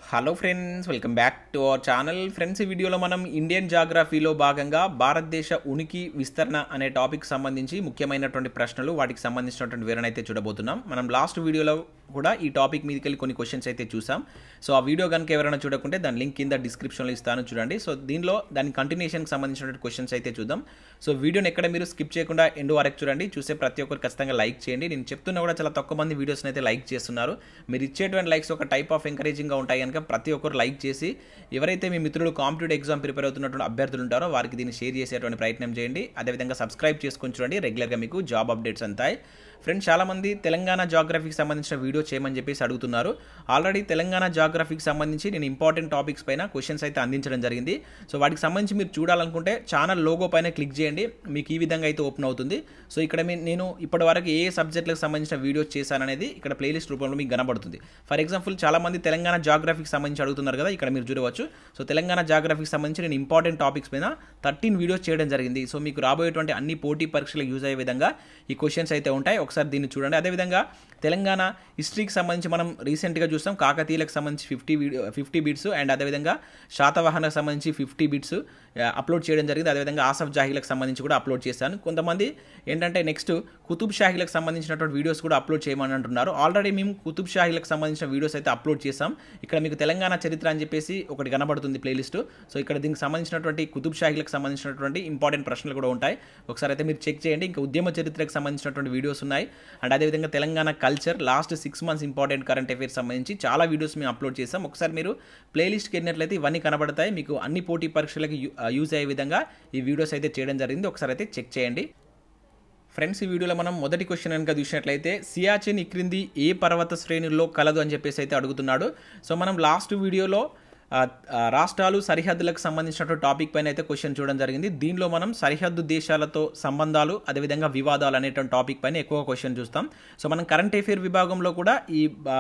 Hello friends, welcome back to our channel. Friends, ఈ వీడియోలో మనం ఇండియన్ జాగ్రఫీలో భాగంగా భారతదేశ ఉనికి విస్తరణ అనే టాపిక్ సంబంధించి ముఖ్యమైనటువంటి ప్రశ్నలు, వాటికి సంబంధించినటువంటి వివరణ అయితే చూడబోతున్నాం. మనం లాస్ట్ వీడియోలో కూడా ఈ టాపిక్ మీదకి వెళ్ళి కొన్ని క్వశ్చన్స్ అయితే చూసాం. సో ఆ వీడియో కనుక ఎవరైనా చూడకుంటే దాని లింక్ కింద డిస్క్రిప్షన్లో ఇస్తాను, చూడండి. సో దీనిలో దాని కంటిన్యూషన్కి సంబంధించినటువంటి క్వశ్చన్స్ అయితే చూద్దాం. సో వీడియోని ఎక్కడ మీరు స్కిప్ చేయకుండా ఎండ్ వరకు చూడండి. చూసే ప్రతి ఒక్కరు ఖచ్చితంగా లైక్ చేయండి. నేను చెప్తున్నా కూడా చాలా తక్కువ మంది వీడియోస్ని అయితే లైక్ చేస్తున్నారు. మీరు ఇచ్చేటువంటి లైక్స్ ఒక టైప్ ఆఫ్ ఎంకరేజింగ్గా ఉంటాయి కనుక ప్రతి ఒక్కరు లైక్ చేసి, ఎవరైతే మీ మిత్రులు కాంపిటేటివ్ ఎగ్జామ్ ప్రిపేర్ అవుతున్నటువంటి అభ్యర్థులు ఉంటారో వారికి దీన్ని షేర్ చేసేటువంటి ప్రయత్నం చేయండి. అదేవిధంగా సబ్స్క్రైబ్ చేసుకొని చూడండి, రెగ్యులర్గా మీకు జాబ్ అప్డేట్స్ అంతాయి. ఫ్రెండ్స్, చాలామంది తెలంగాణ జాగ్రఫీకి సంబంధించిన వీడియో చేయమని చెప్పేసి అడుగుతున్నారు. ఆల్రెడీ తెలంగాణ జాగ్రఫీకి సంబంధించి నేను ఇంపార్టెంట్ టాపిక్స్ పైన క్వశ్చన్స్ అయితే అందించడం జరిగింది. సో వాటికి సంబంధించి మీరు చూడాలనుకుంటే ఛానల్ లోగో పైన క్లిక్ చేయండి, మీకు ఈ విధంగా అయితే ఓపెన్ అవుతుంది. సో ఇక్కడ నేను ఇప్పటివరకు ఏ సబ్జెక్టులకు సంబంధించిన వీడియోస్ చేశాననేది ఇక్కడ ప్లేలిస్ట్ రూపంలో మీకు కనబడుతుంది. ఫర్ ఎగ్జాంపుల్, చాలామంది తెలంగాణ జాగ్రఫీకి సంబంధించి అడుగుతున్నారు కదా, ఇక్కడ మీరు చూడవచ్చు. సో తెలంగాణ జాగ్రఫీకి సంబంధించి నేను ఇంపార్టెంట్ టాపిక్స్ పైన 13 వీడియోస్ చేయడం జరిగింది. సో మీకు రాబోయేటువంటి అన్ని పోటీ పరీక్షలకు యూజ్ అయ్యే విధంగా ఈ క్వశ్చన్స్ అయితే ఉంటాయి. ఒకసారి దీన్ని చూడండి. అదేవిధంగా తెలంగాణ హిస్టరీకి సంబంధించి మనం రీసెంట్గా చూస్తాం. కాకతీయులకు సంబంధించి 50 బిట్స్ అండ్ అదేవిధంగా శాతవాహనకు సంబంధించి 50 బిట్స్ అప్లోడ్ చేయడం జరిగింది. అదేవిధంగా ఆసఫ్ జాహీలకు సంబంధించి కూడా అప్లోడ్ చేశాను. కొంతమంది ఏంటంటే నెక్స్ట్ కుతుబ్ షాహీలకు సంబంధించినటువంటి వీడియోస్ కూడా అప్లోడ్ చేయమని అంటున్నారు. ఆల్రెడీ మేము కుతుబ్ షాహీలకు సంబంధించిన వీడియోస్ అయితే అప్లోడ్ చేసాం. ఇక్కడ మీకు తెలంగాణ చరిత్ర అని చెప్పేసి ఒకటి కనబడుతుంది ప్లేలిస్ట్. సో ఇక్కడ దీనికి సంబంధించినటువంటి కుతుబ్ షాహీలకు సంబంధించినటువంటి ఇంపార్టెంట్ ప్రశ్నలు కూడా ఉంటాయి. ఒకసారి అయితే మీరు చెక్ చేయండి. ఇంకా ఉద్యమ చరిత్రకు సంబంధించినటువంటి వీడియోస్ ఉన్నాయి. అండ్ అదేవిధంగా Telangana culture last 6 months important current affairs సంబంధించి చాలా వీడియోస్ మేము అప్లోడ్ చేసాం. ఒకసారి మీరు ప్లేలిస్ట్కి వెళ్ళినట్లయితే ఇవన్నీ కనబడతాయి. మీకు అన్ని పోటీ పరీక్షలకు యూజ్ అయ్యే విధంగా ఈ వీడియోస్ అయితే చేయడం జరిగింది. ఒకసారి అయితే చెక్ చేయండి. ఫ్రెండ్స్, ఈ వీడియోలో మనం మొదటి క్వశ్చన్ కనుక చూసినట్లయితే, సియాచిన్ ఈ క్రింది ఏ పర్వత శ్రేణుల్లో కలదు అని చెప్పేసి అయితే అడుగుతున్నాడు. సో మనం లాస్ట్ వీడియోలో రాష్ట్రాలు సరిహద్దులకు సంబంధించినటువంటి టాపిక్ పైన అయితే క్వశ్చన్ చూడడం జరిగింది. దీనిలో మనం సరిహద్దు దేశాలతో సంబంధాలు, అదేవిధంగా వివాదాలు అనేటువంటి టాపిక్ పైన ఎక్కువ క్వశ్చన్ చూస్తాం. సో మనం కరెంట్ అఫైర్ విభాగంలో కూడా ఈ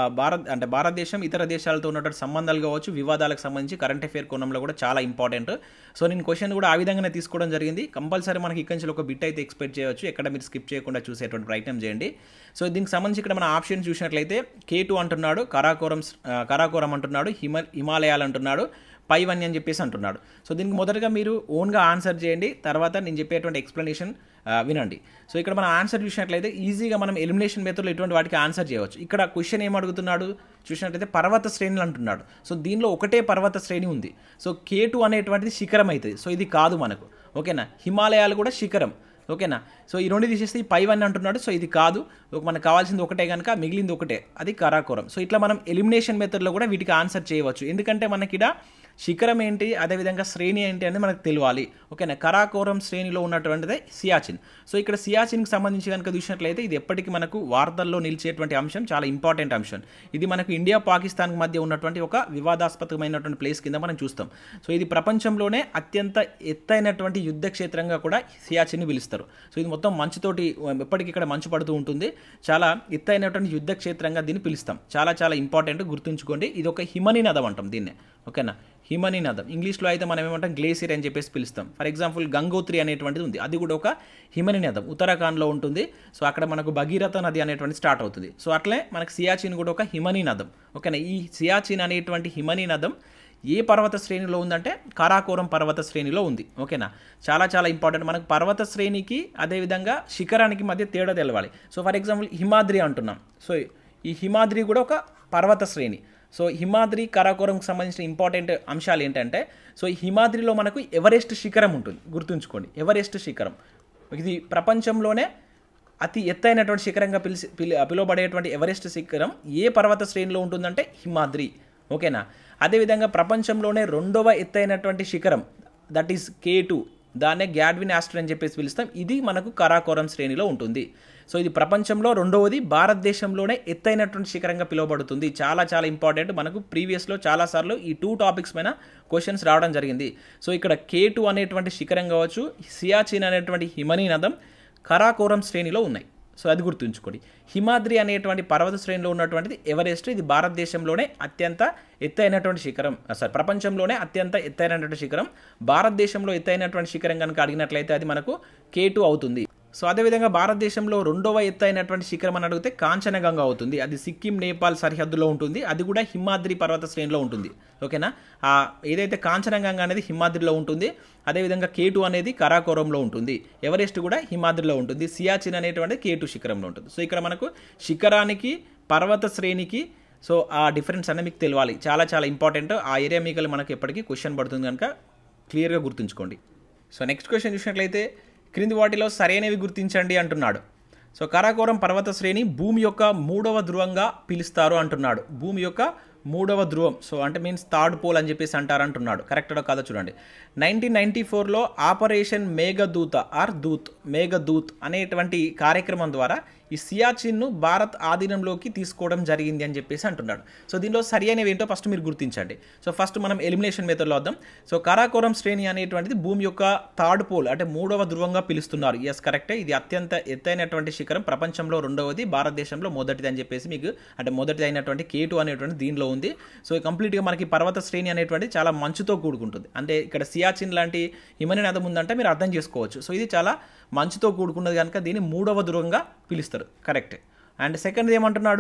భారతదేశం ఇతర దేశాలతో ఉన్నటువంటి సంబంధాలు కావచ్చు, వివాదాలకు సంబంధించి కరెంట్ అఫైర్ కోణంలో కూడా చాలా ఇంపార్టెంట్. సో నేను క్వశ్చన్ కూడా ఆ విధంగానే తీసుకోవడం జరిగింది. కంపల్సరీ మనకి ఇక్కడి నుంచి ఒక బిట్ అయితే ఎక్స్పెక్ట్ చేయవచ్చు. ఎక్కడ మీరు స్కిప్ చేయకుండా చూసేటువంటి ప్రయత్నం చేయండి. సో దీనికి సంబంధించి ఇక్కడ మన ఆప్షన్ చూసినట్లయితే K2 అంటున్నాడు, కారాకోరం అంటున్నాడు, హిమాలయాలు అంటున్నాడు, పైవన్నీ అని చెప్పేసి అంటున్నాడు. సో దీనికి మొదటగా మీరు ఓన్గా ఆన్సర్ చేయండి, తర్వాత నేను చెప్పేటువంటి ఎక్స్ప్లెనేషన్ వినండి. సో ఇక్కడ మన ఆన్సర్ చూసినట్లయితే ఈజీగా మనం ఎలిమినేషన్ మెథడ్లో ఇటువంటి వాటికి ఆన్సర్ చేయవచ్చు. ఇక్కడ క్వశ్చన్ ఏం అడుగుతున్నాడు చూసినట్లయితే పర్వత శ్రేణులు అంటున్నాడు. సో దీనిలో ఒకటే పర్వత శ్రేణి ఉంది. సో K2 అనేటువంటిది శిఖరం అవుతుంది. సో ఇది కాదు మనకు, ఓకేనా. హిమాలయాలు కూడా శిఖరం, ఓకేనా. సో ఈ రెండు తీసేస్తే ఈ పైవన్నీ అంటున్నాడు. సో ఇది కాదు, మనకు కావాల్సింది ఒకటే కనుక మిగిలింది ఒకటే, అది కారాకోరం. సో ఇట్లా మనం ఎలిమినేషన్ మెథడ్లో కూడా వీటికి ఆన్సర్ చేయవచ్చు. ఎందుకంటే మనకి ఇక్కడ శిఖరం ఏంటి, అదేవిధంగా శ్రేణి ఏంటి అనేది మనకు తెలియాలి, ఓకేనా. కారాకోరం శ్రేణిలో ఉన్నటువంటిదే సియాచిన్. సో ఇక్కడ సియాచిన్కి సంబంధించి కనుక చూసినట్లయితే ఇది ఎప్పటికీ మనకు వార్తల్లో నిలిచేటువంటి అంశం, చాలా ఇంపార్టెంట్ అంశం. ఇది మనకు ఇండియా పాకిస్తాన్ మధ్య ఉన్నటువంటి ఒక వివాదాస్పదమైనటువంటి ప్లేస్ కింద మనం చూస్తాం. సో ఇది ప్రపంచంలోనే అత్యంత ఎత్తైనటువంటి యుద్ధ క్షేత్రంగా కూడా సియాచిన్ని పిలుస్తారు. సో ఇది మొత్తం మంచుతోటి, ఎప్పటికీ ఇక్కడ మంచు పడుతూ ఉంటుంది. చాలా ఎత్తైనటువంటి యుద్ధ క్షేత్రంగా దీన్ని పిలుస్తాం. చాలా చాలా ఇంపార్టెంట్, గుర్తుంచుకోండి. ఇది ఒక హిమనీ నదం అంటాం దీన్నే, ఓకేనా. హిమనీ నదం ఇంగ్లీష్లో అయితే మనం ఏమంటాం గ్లేసియర్ అని చెప్పేసి పిలుస్తాం. ఫర్ ఎగ్జాంపుల్ గంగోత్రి అనేటువంటిది ఉంది, అది కూడా ఒక హిమనీ నదం, ఉత్తరాఖండ్లో ఉంటుంది. సో అక్కడ మనకు భగీరథ నది అనేటువంటి స్టార్ట్ అవుతుంది. సో అట్లే మనకు సియాచిన్ కూడా ఒక హిమనీ నదం, ఓకేనా. ఈ సియాచిన్ అనేటువంటి హిమనీ నదం ఏ పర్వత శ్రేణిలో ఉందంటే కారాకోరం పర్వత శ్రేణిలో ఉంది, ఓకేనా. చాలా చాలా ఇంపార్టెంట్. మనకు పర్వత శ్రేణికి అదేవిధంగా శిఖరానికి మధ్య తేడా తెలవాలి. సో ఫర్ ఎగ్జాంపుల్ హిమాద్రి అంటున్నాం. సో ఈ హిమాద్రి కూడా ఒక పర్వత శ్రేణి. సో హిమాద్రి, కారాకోరంకి సంబంధించిన ఇంపార్టెంట్ అంశాలు ఏంటంటే, సో ఈ హిమాద్రిలో మనకు ఎవరెస్ట్ శిఖరం ఉంటుంది, గుర్తుంచుకోండి. ఎవరెస్ట్ శిఖరం ఇది ప్రపంచంలోనే అతి ఎత్తైనటువంటి శిఖరంగా పిలువబడేటువంటి ఎవరెస్ట్ శిఖరం ఏ పర్వత శ్రేణిలో ఉంటుందంటే హిమాద్రి, ఓకేనా. అదేవిధంగా ప్రపంచంలోనే 2వ ఎత్తైనటువంటి శిఖరం దట్ ఈస్ K2, దాన్నే గ్యాడ్విన్ ఆస్టర్ అని చెప్పేసి పిలుస్తాం. ఇది మనకు కారాకోరం శ్రేణిలో ఉంటుంది. సో ఇది ప్రపంచంలో 2వది, భారతదేశంలోనే ఎత్తైనటువంటి శిఖరంగా పిలువబడుతుంది. చాలా చాలా ఇంపార్టెంట్. మనకు ప్రీవియస్లో చాలాసార్లు ఈ 2 టాపిక్స్ పైన క్వశ్చన్స్ రావడం జరిగింది. సో ఇక్కడ K2 అనేటువంటి శిఖరం కావచ్చు, సియాచిన్ అనేటువంటి హిమనీ నదం కారాకోరం శ్రేణిలో ఉన్నాయి. సో అది గుర్తుంచుకోండి. హిమాద్రి అనేటువంటి పర్వత శ్రేణిలో ఉన్నటువంటిది ఎవరెస్ట్. ఇది భారతదేశంలోనే అత్యంత ఎత్తైనటువంటి శిఖరం, ప్రపంచంలోనే అత్యంత ఎత్తైనటువంటి శిఖరం. భారతదేశంలో ఎత్తైనటువంటి శిఖరం కనుక అడిగినట్లయితే అది మనకు K2 అవుతుంది. సో అదేవిధంగా భారతదేశంలో రెండవ ఎత్తైనటువంటి శిఖరం అని అడిగితే కాంచనగంగా అవుతుంది. అది సిక్కిం నేపాల్ సరిహద్దులో ఉంటుంది. అది కూడా హిమాద్రి పర్వత శ్రేణిలో ఉంటుంది. ఓకేనా, ఏదైతే కాంచనగంగా అనేది హిమాద్రిలో ఉంటుంది, అదేవిధంగా K2 అనేది కరాకోరంలో ఉంటుంది, ఎవరెస్ట్ కూడా హిమాద్రిలో ఉంటుంది, సియాచిన్ అనేటువంటి K2 శిఖరంలో ఉంటుంది. సో ఇక్కడ మనకు శిఖరానికి పర్వత శ్రేణికి సో ఆ డిఫరెన్స్ అనేది మీకు తెలియాలి, చాలా చాలా ఇంపార్టెంట్. ఆ ఏరియా మీకు మనకు ఎప్పటికీ క్వశ్చన్ పడుతుంది కనుక క్లియర్గా గుర్తుంచుకోండి. సో నెక్స్ట్ క్వశ్చన్ చూసినట్లయితే క్రింది వాటిలో సరైనవి గుర్తించండి అంటున్నాడు. సో కరాకోరం పర్వత శ్రేణి భూమి యొక్క 3వ ధ్రువంగా పిలుస్తారు అంటున్నాడు. భూమి యొక్క 3వ ధ్రువం, సో అంటే మీన్స్ థర్డ్ పోల్ అని చెప్పేసి అంటారు అంటున్నాడు. కరెక్టో కాదో చూడండి. 1994లో ఆపరేషన్ మేఘదూత్ అనేటువంటి కార్యక్రమం ద్వారా ఈ సియాచిన్ను భారత్ ఆధీనంలోకి తీసుకోవడం జరిగింది అని చెప్పేసి అంటున్నాడు. సో దీనిలో సరి అనేవి ఏంటో ఫస్ట్ మీరు గుర్తించండి. సో ఫస్ట్ మనం ఎలిమినేషన్ మెథడ్లో వద్దాం. సో కరాకోరం శ్రేణి అనేటువంటిది భూమి యొక్క థర్డ్ పోల్ అంటే 3వ ధ్రువంగా పిలుస్తున్నారు. ఎస్ కరెక్టే, ఇది అత్యంత ఎత్తైనటువంటి శిఖరం, ప్రపంచంలో 2వది, భారతదేశంలో మొదటిది అని చెప్పేసి మీకు అంటే మొదటిది అయినటువంటి K2 అనేటువంటి దీనిలో ఉంది. సో కంప్లీట్గా మనకి పర్వత శ్రేణి అనేటువంటి చాలా మంచుతో కూడుకుంటుంది. అంటే ఇక్కడ సియాచిన్ లాంటి హిమనీనదం ఉందంటే మీరు అర్థం చేసుకోవచ్చు. సో ఇది చాలా మంచుతో కూడుకున్నది కనుక దీన్ని 3వ ధ్రువంగా పిలుస్తారు. కరెక్ట్. అండ్ సెకండ్ ఏమంటున్నాడు,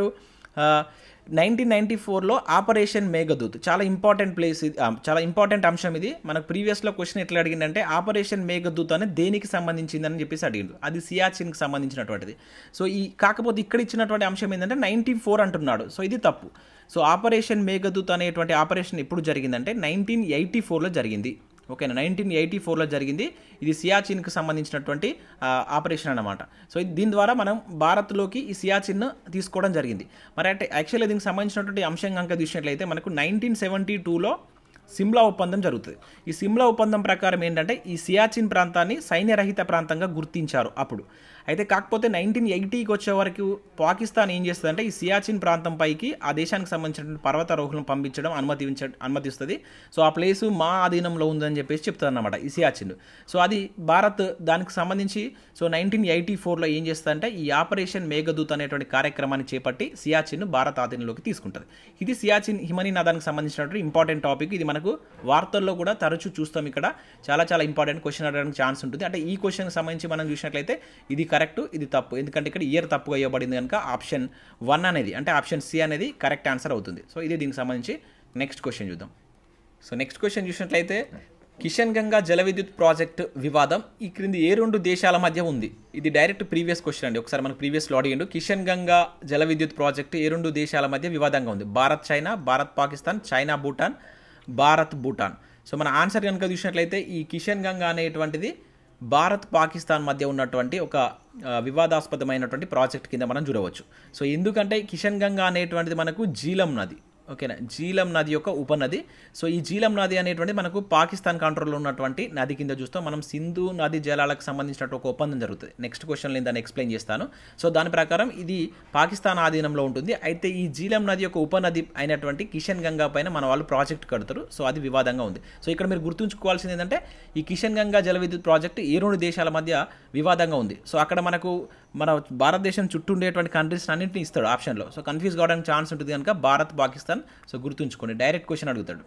1994లో ఆపరేషన్ మేఘదూత్, చాలా ఇంపార్టెంట్ ప్లేస్ ఇది, చాలా ఇంపార్టెంట్ అంశం ఇది. మనకు ప్రీవియస్లో క్వశ్చన్ ఎట్లా అడిగిందంటే ఆపరేషన్ మేఘదూత్ అనేది దేనికి సంబంధించిందని చెప్పేసి అడిగిండు, అది సియాచిన్కి సంబంధించినటువంటిది. సో కాకపోతే ఇక్కడ ఇచ్చినటువంటి అంశం ఏంటంటే 94 అంటున్నాడు. సో ఇది తప్పు. సో ఆపరేషన్ మేఘదూత్ అనేటువంటి ఆపరేషన్ ఎప్పుడు జరిగిందంటే 1984లో జరిగింది. ఓకేనా, 1984లో జరిగింది. ఇది సియాచిన్కి సంబంధించినటువంటి ఆపరేషన్ అన్నమాట. సో దీని ద్వారా మనం భారత్లోకి ఈ సియాచిన్ను తీసుకోవడం జరిగింది. మరి అంటే యాక్చువల్లీ దీనికి సంబంధించినటువంటి అంశం కనుక చూసినట్లయితే మనకు 1972లో సిమ్లా ఒప్పందం జరుగుతుంది. ఈ సిమ్లా ఒప్పందం ప్రకారం ఏంటంటే ఈ సియాచిన్ ప్రాంతాన్ని సైన్యరహిత ప్రాంతంగా గుర్తించారు అప్పుడు. అయితే కాకపోతే 1980కి వచ్చే వరకు పాకిస్తాన్ ఏం చేస్తుందంటే ఈ సియాచిన్ ప్రాంతం పైకి ఆ దేశానికి సంబంధించిన పర్వతారోహులను పంపించడం అనుమతిస్తుంది. సో ఆ ప్లేసు మా ఆధీనంలో ఉందని చెప్పేసి చెప్తుంది అన్నమాట ఈ సియాచిన్. సో అది భారత్ దానికి సంబంధించి సో 1984లో ఏం చేస్తుందంటే ఈ ఆపరేషన్ మేఘదూత్ అనేటువంటి కార్యక్రమాన్ని చేపట్టి సియాచిన్ భారత్ ఆధీనంలోకి తీసుకుంటుంది. ఇది సియాచిన్ హిమనీనదానికి సంబంధించినటువంటి ఇంపార్టెంట్ టాపిక్. ఇది మనకు వార్తల్లో కూడా తరచూ చూస్తాం. ఇక్కడ చాలా చాలా ఇంపార్టెంట్ క్వశ్చన్ అడగడానికి ఛాన్స్ ఉంటుంది. అంటే ఈ క్వశ్చన్కి సంబంధించి మనం చూసినట్లయితే ఇది కరెక్ట్, ఇది తప్పు, ఎందుకంటే ఇక్కడ ఇయర్ తప్పుగా ఇవ్వబడింది కనుక ఆప్షన్ 1 అనేది అంటే ఆప్షన్ సి అనేది కరెక్ట్ ఆన్సర్ అవుతుంది. సో ఇది దీనికి సంబంధించి నెక్స్ట్ క్వశ్చన్ చూద్దాం. సో నెక్స్ట్ క్వశ్చన్ చూసినట్లయితే కిషన్ గంగా జల విద్యుత్ ప్రాజెక్టు వివాదం ఈ క్రింది ఏ 2 దేశాల మధ్య ఉంది? ఇది డైరెక్ట్ ప్రీవియస్ క్వశ్చన్ అండి. ఒకసారి మనకు ప్రీవియస్లో అడిగిండు కిషన్ గంగా జల విద్యుత్ ప్రాజెక్టు ఏ 2 దేశాల మధ్య వివాదంగా ఉంది? Bharat China, Bharat Pakistan, China Bhutan, Bharat Bhutan. So మన ఆన్సర్ కనుక చూసినట్లయితే ఈ కిషన్ గంగా అనేటువంటిది భారత్ పాకిస్తాన్ మధ్య ఉన్నటువంటి ఒక వివాదాస్పదమైనటువంటి ప్రాజెక్ట్ కింద మనం చూడవచ్చు. సో ఎందుకంటే కిషన్ గంగా అనేటువంటిది మనకు జీలం నది, ఓకేనా, జీలం నది యొక్క ఉపనది. సో ఈ జీలం నది అనేటువంటి మనకు పాకిస్తాన్ కంట్రోల్లో ఉన్నటువంటి నది కింద చూస్తాం. మనం సింధు నది జలాలకు సంబంధించినట్టు ఒక ఒప్పందం జరుగుతుంది. నెక్స్ట్ క్వశ్చన్లో నేను దాన్ని ఎక్స్ప్లెయిన్ చేస్తాను. సో దాని ప్రకారం ఇది పాకిస్తాన్ ఆధీనంలో ఉంటుంది. అయితే ఈ జీలం నది యొక్క ఉపనది అయినటువంటి కిషన్ గంగా పైన మన వాళ్ళు ప్రాజెక్ట్ కడతారు. సో అది వివాదంగా ఉంది. సో ఇక్కడ మీరు గుర్తుంచుకోవాల్సింది ఏంటంటే ఈ కిషన్ గంగా జల విద్యుత్ ప్రాజెక్టు ఏ 2 దేశాల మధ్య వివాదంగా ఉంది. సో అక్కడ మనకు మన భారతదేశం చుట్టూ ఉండేటువంటి కంట్రీస్ అన్నింటినీ ఇస్తాడు ఆప్షన్లో. సో కన్ఫ్యూజ్ కావడానికి ఛాన్స్ ఉంటుంది కనుక భారత్ పాకిస్తాన్. సో గుర్తుంచుకోండి, డైరెక్ట్ క్వశ్చన్ అడుగుతాడు.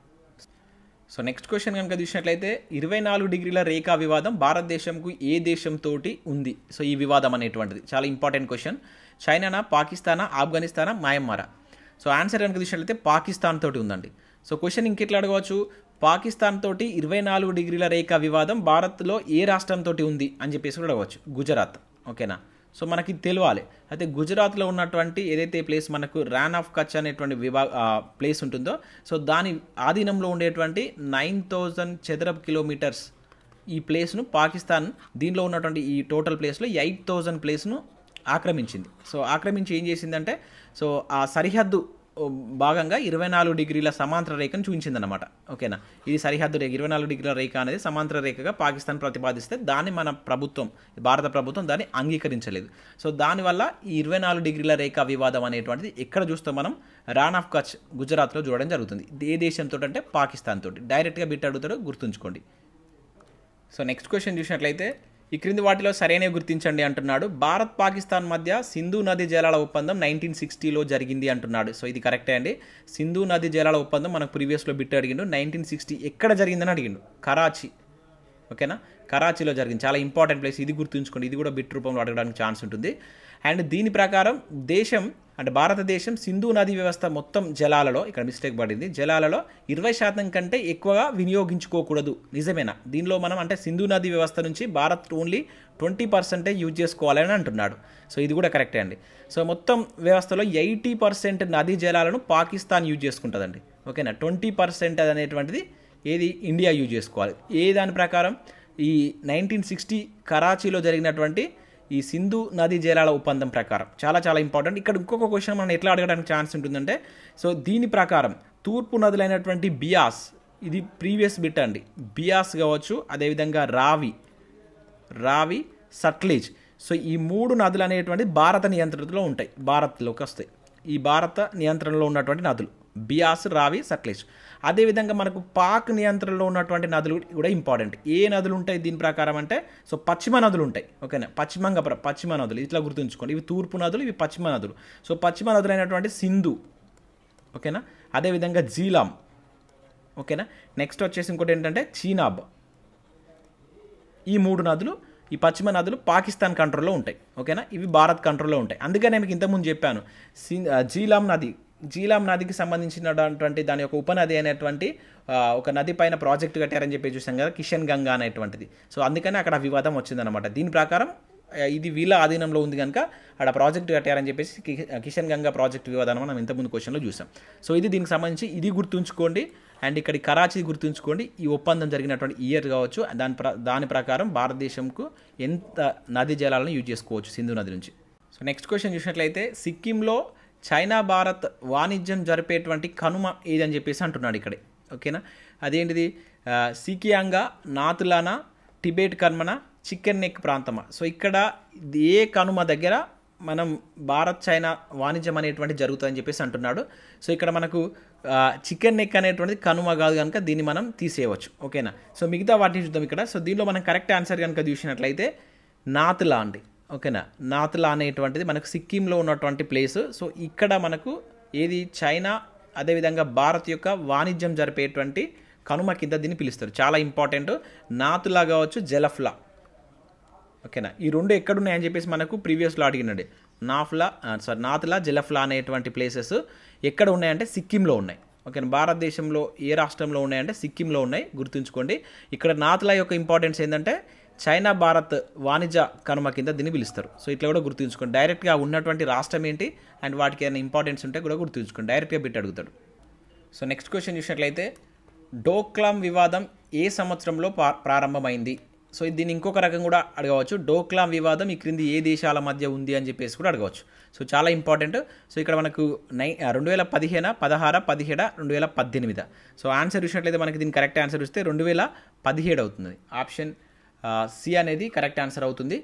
సో నెక్స్ట్ క్వశ్చన్ కనుక చూసినట్లయితే 24 డిగ్రీల రేఖా వివాదం భారతదేశంకు ఏ దేశంతోటి ఉంది? సో ఈ వివాదం అనేటువంటిది చాలా ఇంపార్టెంట్ క్వశ్చన్. చైనానా, పాకిస్తానా, ఆఫ్ఘనిస్తానా, మయన్మారా? సో ఆన్సర్ కనుక చూసినట్లయితే పాకిస్తాన్ తోటి ఉందండి. సో క్వశ్చన్ ఇంకెట్లా అడగవచ్చు, పాకిస్తాన్ తోటి 24 డిగ్రీల రేఖా వివాదం భారత్లో ఏ రాష్ట్రంతో ఉంది అని చెప్పేసి కూడా అడగవచ్చు. గుజరాత్, ఓకేనా. సో మనకి తెలియాలి. అయితే గుజరాత్లో ఉన్నటువంటి ఏదైతే ప్లేస్ మనకు రాన్ ఆఫ్ కచ్ అనేటువంటి ప్లేస్ ఉంటుందో సో దాని ఆధీనంలో ఉండేటువంటి 9000 చదరపు కిలోమీటర్స్ ఈ ప్లేస్ను పాకిస్తాన్ దీనిలో ఉన్నటువంటి ఈ టోటల్ ప్లేస్లో 8000 ప్లేస్ను ఆక్రమించింది. సో ఆక్రమించి ఏం చేసిందంటే సో ఆ సరిహద్దు భాగంగా 24 డిగ్రీల సమాంతర రేఖను చూపించిందన్నమాట. ఓకేనా, ఇది సరిహద్దు రేఖ 24 డిగ్రీల రేఖ అనేది సమాంతర రేఖగా పాకిస్తాన్ ప్రతిపాదిస్తే దాన్ని మన ప్రభుత్వం భారత ప్రభుత్వం దాన్ని అంగీకరించలేదు. సో దానివల్ల ఈ 24 డిగ్రీల రేఖ వివాదం అనేటువంటిది ఎక్కడ చూస్తాం మనం రాన్ ఆఫ్ కచ్ గుజరాత్లో చూడడం జరుగుతుంది. ఏ దేశంతో అంటే పాకిస్తాన్ తోటి. డైరెక్ట్గా బిట్ అడుగుతాడు, గుర్తుంచుకోండి. సో నెక్స్ట్ క్వశ్చన్ చూసినట్లయితే ఈ క్రింది వాటిలో సరైనవి గుర్తించండి అంటున్నాడు. భారత్ పాకిస్తాన్ మధ్య సింధు నది జలాల ఒప్పందం 1960లో జరిగింది అంటున్నాడు. సో ఇది కరెక్టే అండి. సింధు నది జలాల ఒప్పందం మనకు ప్రీవియస్లో బిట్ అడిగిండు. 1960 ఎక్కడ జరిగిందని అడిగిండు? కరాచీ, ఓకేనా. కరాచీలో జరిగింది. చాలా ఇంపార్టెంట్ ప్లేస్, ఇది గుర్తుంచుకోండి. ఇది కూడా బిట్ రూపంలో అడగడానికి ఛాన్స్ ఉంటుంది. అండ్ దీని ప్రకారం దేశం అంటే భారతదేశం సింధు నదీ వ్యవస్థ మొత్తం జలాలలో, ఇక్కడ మిస్టేక్ పడింది, జలాలలో 20% కంటే ఎక్కువగా వినియోగించుకోకూడదు. నిజమేనా? దీనిలో మనం అంటే సింధు నదీ వ్యవస్థ నుంచి భారత్ ఓన్లీ 20% యూజ్ చేసుకోవాలని అంటున్నాడు. సో ఇది కూడా కరెక్టే అండి. సో మొత్తం వ్యవస్థలో 80% నదీ జలాలను పాకిస్తాన్ యూజ్ చేసుకుంటుందండి. ఓకేనా? 20% అనేటువంటిది ఏది ఇండియా యూజ్ చేసుకోవాలి. ఏ దాని ప్రకారం? ఈ 1960 కరాచీలో జరిగినటువంటి ఈ సింధు నదీ జలాల ఒప్పందం ప్రకారం. చాలా చాలా ఇంపార్టెంట్. ఇక్కడ ఇంకొక క్వశ్చన్ మనం ఎట్లా అడగడానికి ఛాన్స్ ఉంటుందంటే, సో దీని ప్రకారం తూర్పు నదులైనటువంటి బియాస్, ఇది ప్రీవియస్ బిట్ అండి, బియాస్ కావచ్చు, అదేవిధంగా రావి, సట్లేజ్. సో ఈ 3 నదులు అనేటువంటి భారత నియంత్రణలో ఉంటాయి, భారత్లోకి వస్తాయి. ఈ భారత నియంత్రణలో ఉన్నటువంటి నదులు బియాస్, రావి, సట్లేజ్. అదేవిధంగా మనకు పాక్ నియంత్రణలో ఉన్నటువంటి నదులు కూడా ఇంపార్టెంట్. ఏ నదులు ఉంటాయి దీని ప్రకారం అంటే, సో పశ్చిమ నదులు ఉంటాయి. ఓకేనా? పశ్చిమ నదులు ఇట్లా గుర్తుంచుకోండి. ఇవి తూర్పు నదులు, ఇవి పశ్చిమ నదులు. సో పశ్చిమ నదులు అయినటువంటి సింధు, ఓకేనా, అదేవిధంగా జీలాం, ఓకేనా. నెక్స్ట్ వచ్చేసి ఇంకోటి ఏంటంటే చీనాబ్. ఈ 3 నదులు, ఈ పశ్చిమ నదులు పాకిస్తాన్ కంట్రోల్లో ఉంటాయి. ఓకేనా? ఇవి భారత్ కంట్రోల్లో ఉంటాయి. అందుకనే మీకు ఇంతకుముందు చెప్పాను, జీలాం నదికి సంబంధించినటువంటి దాని యొక్క ఉపనది అనేటువంటి ఒక నది పైన ప్రాజెక్టు కట్టారని చెప్పి చూసాం కదా, కిషన్ గంగా అనేటువంటిది. సో అందుకని అక్కడ వివాదం వచ్చిందనమాట. దీని ప్రకారం ఇది వీళ్ళ ఆధీనంలో ఉంది కనుక అక్కడ ప్రాజెక్టు కట్టారని చెప్పేసి కిషన్ గంగా ప్రాజెక్టు వివాదం మనం ఇంతకుముందు క్వశ్చన్లో చూసాం. సో ఇది దీనికి సంబంధించి ఇది గుర్తుంచుకోండి. అండ్ ఇక్కడ కరాచీ గుర్తుంచుకోండి. ఈ ఒప్పందం జరిగినటువంటి ఇయర్ కావచ్చు, దాని ప్రకారం భారతదేశంకు ఎంత నదీ జలాలను యూజ్ చేసుకోవచ్చు సింధు నది నుంచి. సో నెక్స్ట్ క్వశ్చన్ చూసినట్లయితే, సిక్కింలో చైనా భారత్ వాణిజ్యం జరిపేటువంటి కనుమ ఏదని చెప్పేసి అంటున్నాడు ఇక్కడ. ఓకేనా? అదేంటిది? సికియాంగా, నాతులానా, టిబెట్ కనుమ, చికెన్ నెక్ ప్రాంతమా. సో ఇక్కడ ఏ కనుమ దగ్గర మనం భారత్ చైనా వాణిజ్యం అనేటువంటి జరుగుతుందని చెప్పేసి అంటున్నాడు. సో ఇక్కడ మనకు చికెన్ నెక్ అనేటువంటిది కనుమ కాదు కనుక దీన్ని మనం తీసేయవచ్చు. ఓకేనా? సో మిగతా వాటిని చూద్దాం ఇక్కడ. సో దీనిలో మనం కరెక్ట్ ఆన్సర్ కనుక చూసినట్లయితే నాతులా అండి. ఓకేనా? నాతులా అనేటువంటిది మనకు సిక్కింలో ఉన్నటువంటి ప్లేస్. సో ఇక్కడ మనకు ఏది చైనా అదేవిధంగా భారత్ యొక్క వాణిజ్యం జరిపేటువంటి కనుమ కింద దీన్ని పిలుస్తారు. చాలా ఇంపార్టెంట్. నాతులా కావచ్చు, జలఫ్లా. ఓకేనా? ఈ 2 ఎక్కడున్నాయని చెప్పేసి మనకు ప్రీవియస్లో అడిగినండి. నాతులా, జలఫ్లా అనేటువంటి ప్లేసెస్ ఎక్కడ ఉన్నాయంటే సిక్కింలో ఉన్నాయి. ఓకేనా? భారతదేశంలో ఏ రాష్ట్రంలో ఉన్నాయంటే సిక్కింలో ఉన్నాయి. గుర్తుంచుకోండి. ఇక్కడ నాతులా యొక్క ఇంపార్టెన్స్ ఏంటంటే చైనా భారత్ వాణిజ్య కనుమ కింద దీన్ని పిలుస్తారు. సో ఇట్లా కూడా గుర్తుంచుకోండి. డైరెక్ట్గా ఉన్నటువంటి రాష్ట్రం ఏంటి అండ్ వాటికి ఏమైనా ఇంపార్టెన్స్ ఉంటే కూడా గుర్తుంచుకోండి. డైరెక్ట్గా బిట్ అడుగుతాడు. సో నెక్స్ట్ క్వశ్చన్ చూసినట్లయితే, డోక్లాం వివాదం ఏ సంవత్సరంలో ప్రారంభమైంది. సో దీన్ని ఇంకొక రకం కూడా అడగవచ్చు. డోక్లాం వివాదం ఈ క్రింది ఏ దేశాల మధ్య ఉంది అని చెప్పేసి కూడా అడగవచ్చు. సో చాలా ఇంపార్టెంట్. సో ఇక్కడ మనకు 2015, 16, 17, 2018. సో ఆన్సర్ చూసినట్లయితే మనకి దీని కరెక్ట్ ఆన్సర్ చూస్తే 2017 అవుతుంది. ఆప్షన్ సి అనేది కరెక్ట్ ఆన్సర్ అవుతుంది.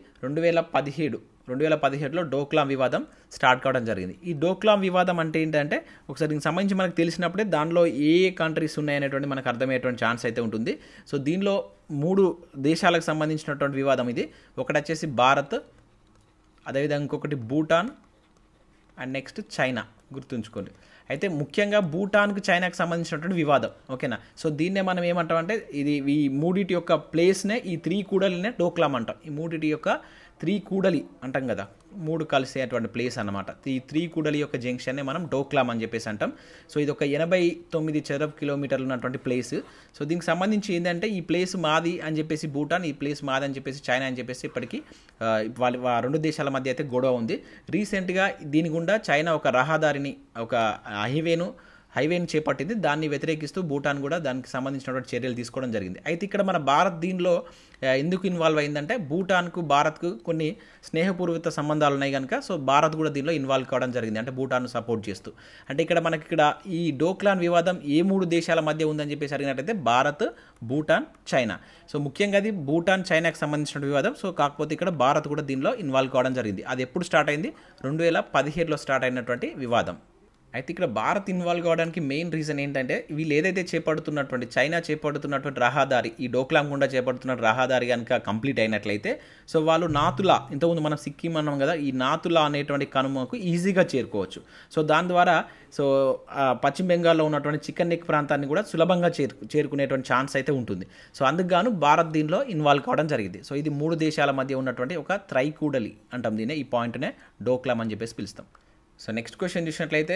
2017లో డోక్లాం వివాదం స్టార్ట్ కావడం జరిగింది. ఈ డోక్లాం వివాదం అంటే ఏంటంటే ఒకసారి దీనికి సంబంధించి మనకు తెలిసినప్పుడే దానిలో ఏ కంట్రీస్ ఉన్నాయనేటువంటి మనకు అర్థమయ్యేటువంటి ఛాన్స్ అయితే ఉంటుంది. సో దీనిలో 3 దేశాలకు సంబంధించినటువంటి వివాదం ఇది. ఒకటి వచ్చేసి భారత్, అదేవిధంగా ఇంకొకటి భూటాన్ అండ్ నెక్స్ట్ చైనా. గుర్తుంచుకోండి. అయితే ముఖ్యంగా భూటాన్కు చైనాకు సంబంధించినటువంటి వివాదం. ఓకేనా? సో దీన్నే మనం ఏమంటామంటే ఈ 3 యొక్క ప్లేస్నే, ఈ 3 కూడలినే డోక్లాం అంటాం. ఈ 3 యొక్క 3 కూడలి అంటాం కదా, 3 కలిసేటువంటి ప్లేస్ అన్నమాట. ఈ 3 కూడలి యొక్క జంక్షన్నే మనం డోక్లాం అని చెప్పేసి అంటాం. సో ఇది ఒక 89 చదరపు కిలోమీటర్లు ఉన్నటువంటి ప్లేస్. సో దీనికి సంబంధించి ఏంటంటే ఈ ప్లేస్ మాది అని చెప్పేసి భూటాన్, ఈ ప్లేస్ మాది అని చెప్పేసి చైనా అని చెప్పేసి ఇప్పటికీ వాళ్ళ 2 దేశాల మధ్య అయితే గొడవ ఉంది. రీసెంట్గా దీని గుండా చైనా ఒక రహదారిని, ఒక హైవేని చేపట్టింది. దాన్ని వ్యతిరేకిస్తూ భూటాన్ కూడా దానికి సంబంధించినటువంటి చర్యలు తీసుకోవడం జరిగింది. అయితే ఇక్కడ మన భారత్ దీనిలో ఎందుకు ఇన్వాల్వ్ అయిందంటే భూటాన్కు భారత్కు కొన్ని స్నేహపూర్వక సంబంధాలు ఉన్నాయి కనుక సో భారత్ కూడా దీనిలో ఇన్వాల్వ్ కావడం జరిగింది. అంటే భూటాన్ను సపోర్ట్ చేస్తూ. అంటే ఇక్కడ ఈ డోక్లాం వివాదం ఏ 3 దేశాల మధ్య ఉందని చెప్పేసి అడిగినట్టయితే భారత్, భూటాన్, చైనా. సో ముఖ్యంగా అది భూటాన్, చైనాకు సంబంధించిన వివాదం. సో కాకపోతే ఇక్కడ భారత్ కూడా దీనిలో ఇన్వాల్వ్ కావడం జరిగింది. అది ఎప్పుడు స్టార్ట్ అయింది? 2017లో స్టార్ట్ అయినటువంటి వివాదం. అయితే ఇక్కడ భారత్ ఇన్వాల్వ్ కావడానికి మెయిన్ రీజన్ ఏంటంటే వీళ్ళు ఏదైతే చేపడుతున్నటువంటి చైనా చేపడుతున్నటువంటి రహదారి ఈ డోక్లాం గుండా చేపడుతున్న రహదారి కనుక కంప్లీట్ అయినట్లయితే సో వాళ్ళు నాతులా ఇంతకుముందు మనం సిక్కిం అన్నాం కదా ఈ నాతులా అనేటువంటి కనుమకు ఈజీగా చేరుకోవచ్చు. సో దాని ద్వారా సో పశ్చిమ బెంగాల్లో ఉన్నటువంటి చికెన్ నెక్ ప్రాంతాన్ని కూడా సులభంగా చేరుకునేటువంటి ఛాన్స్ అయితే ఉంటుంది. సో అందుకు గాను భారత్ దీనిలో ఇన్వాల్వ్ కావడం జరిగింది. సో ఇది 3 దేశాల మధ్య ఉన్నటువంటి ఒక త్రైకూడలి అంటాం దీన్ని, ఈ పాయింట్నే డోక్లాం అని చెప్పేసి పిలుస్తాం. సో నెక్స్ట్ క్వశ్చన్ చూసినట్లయితే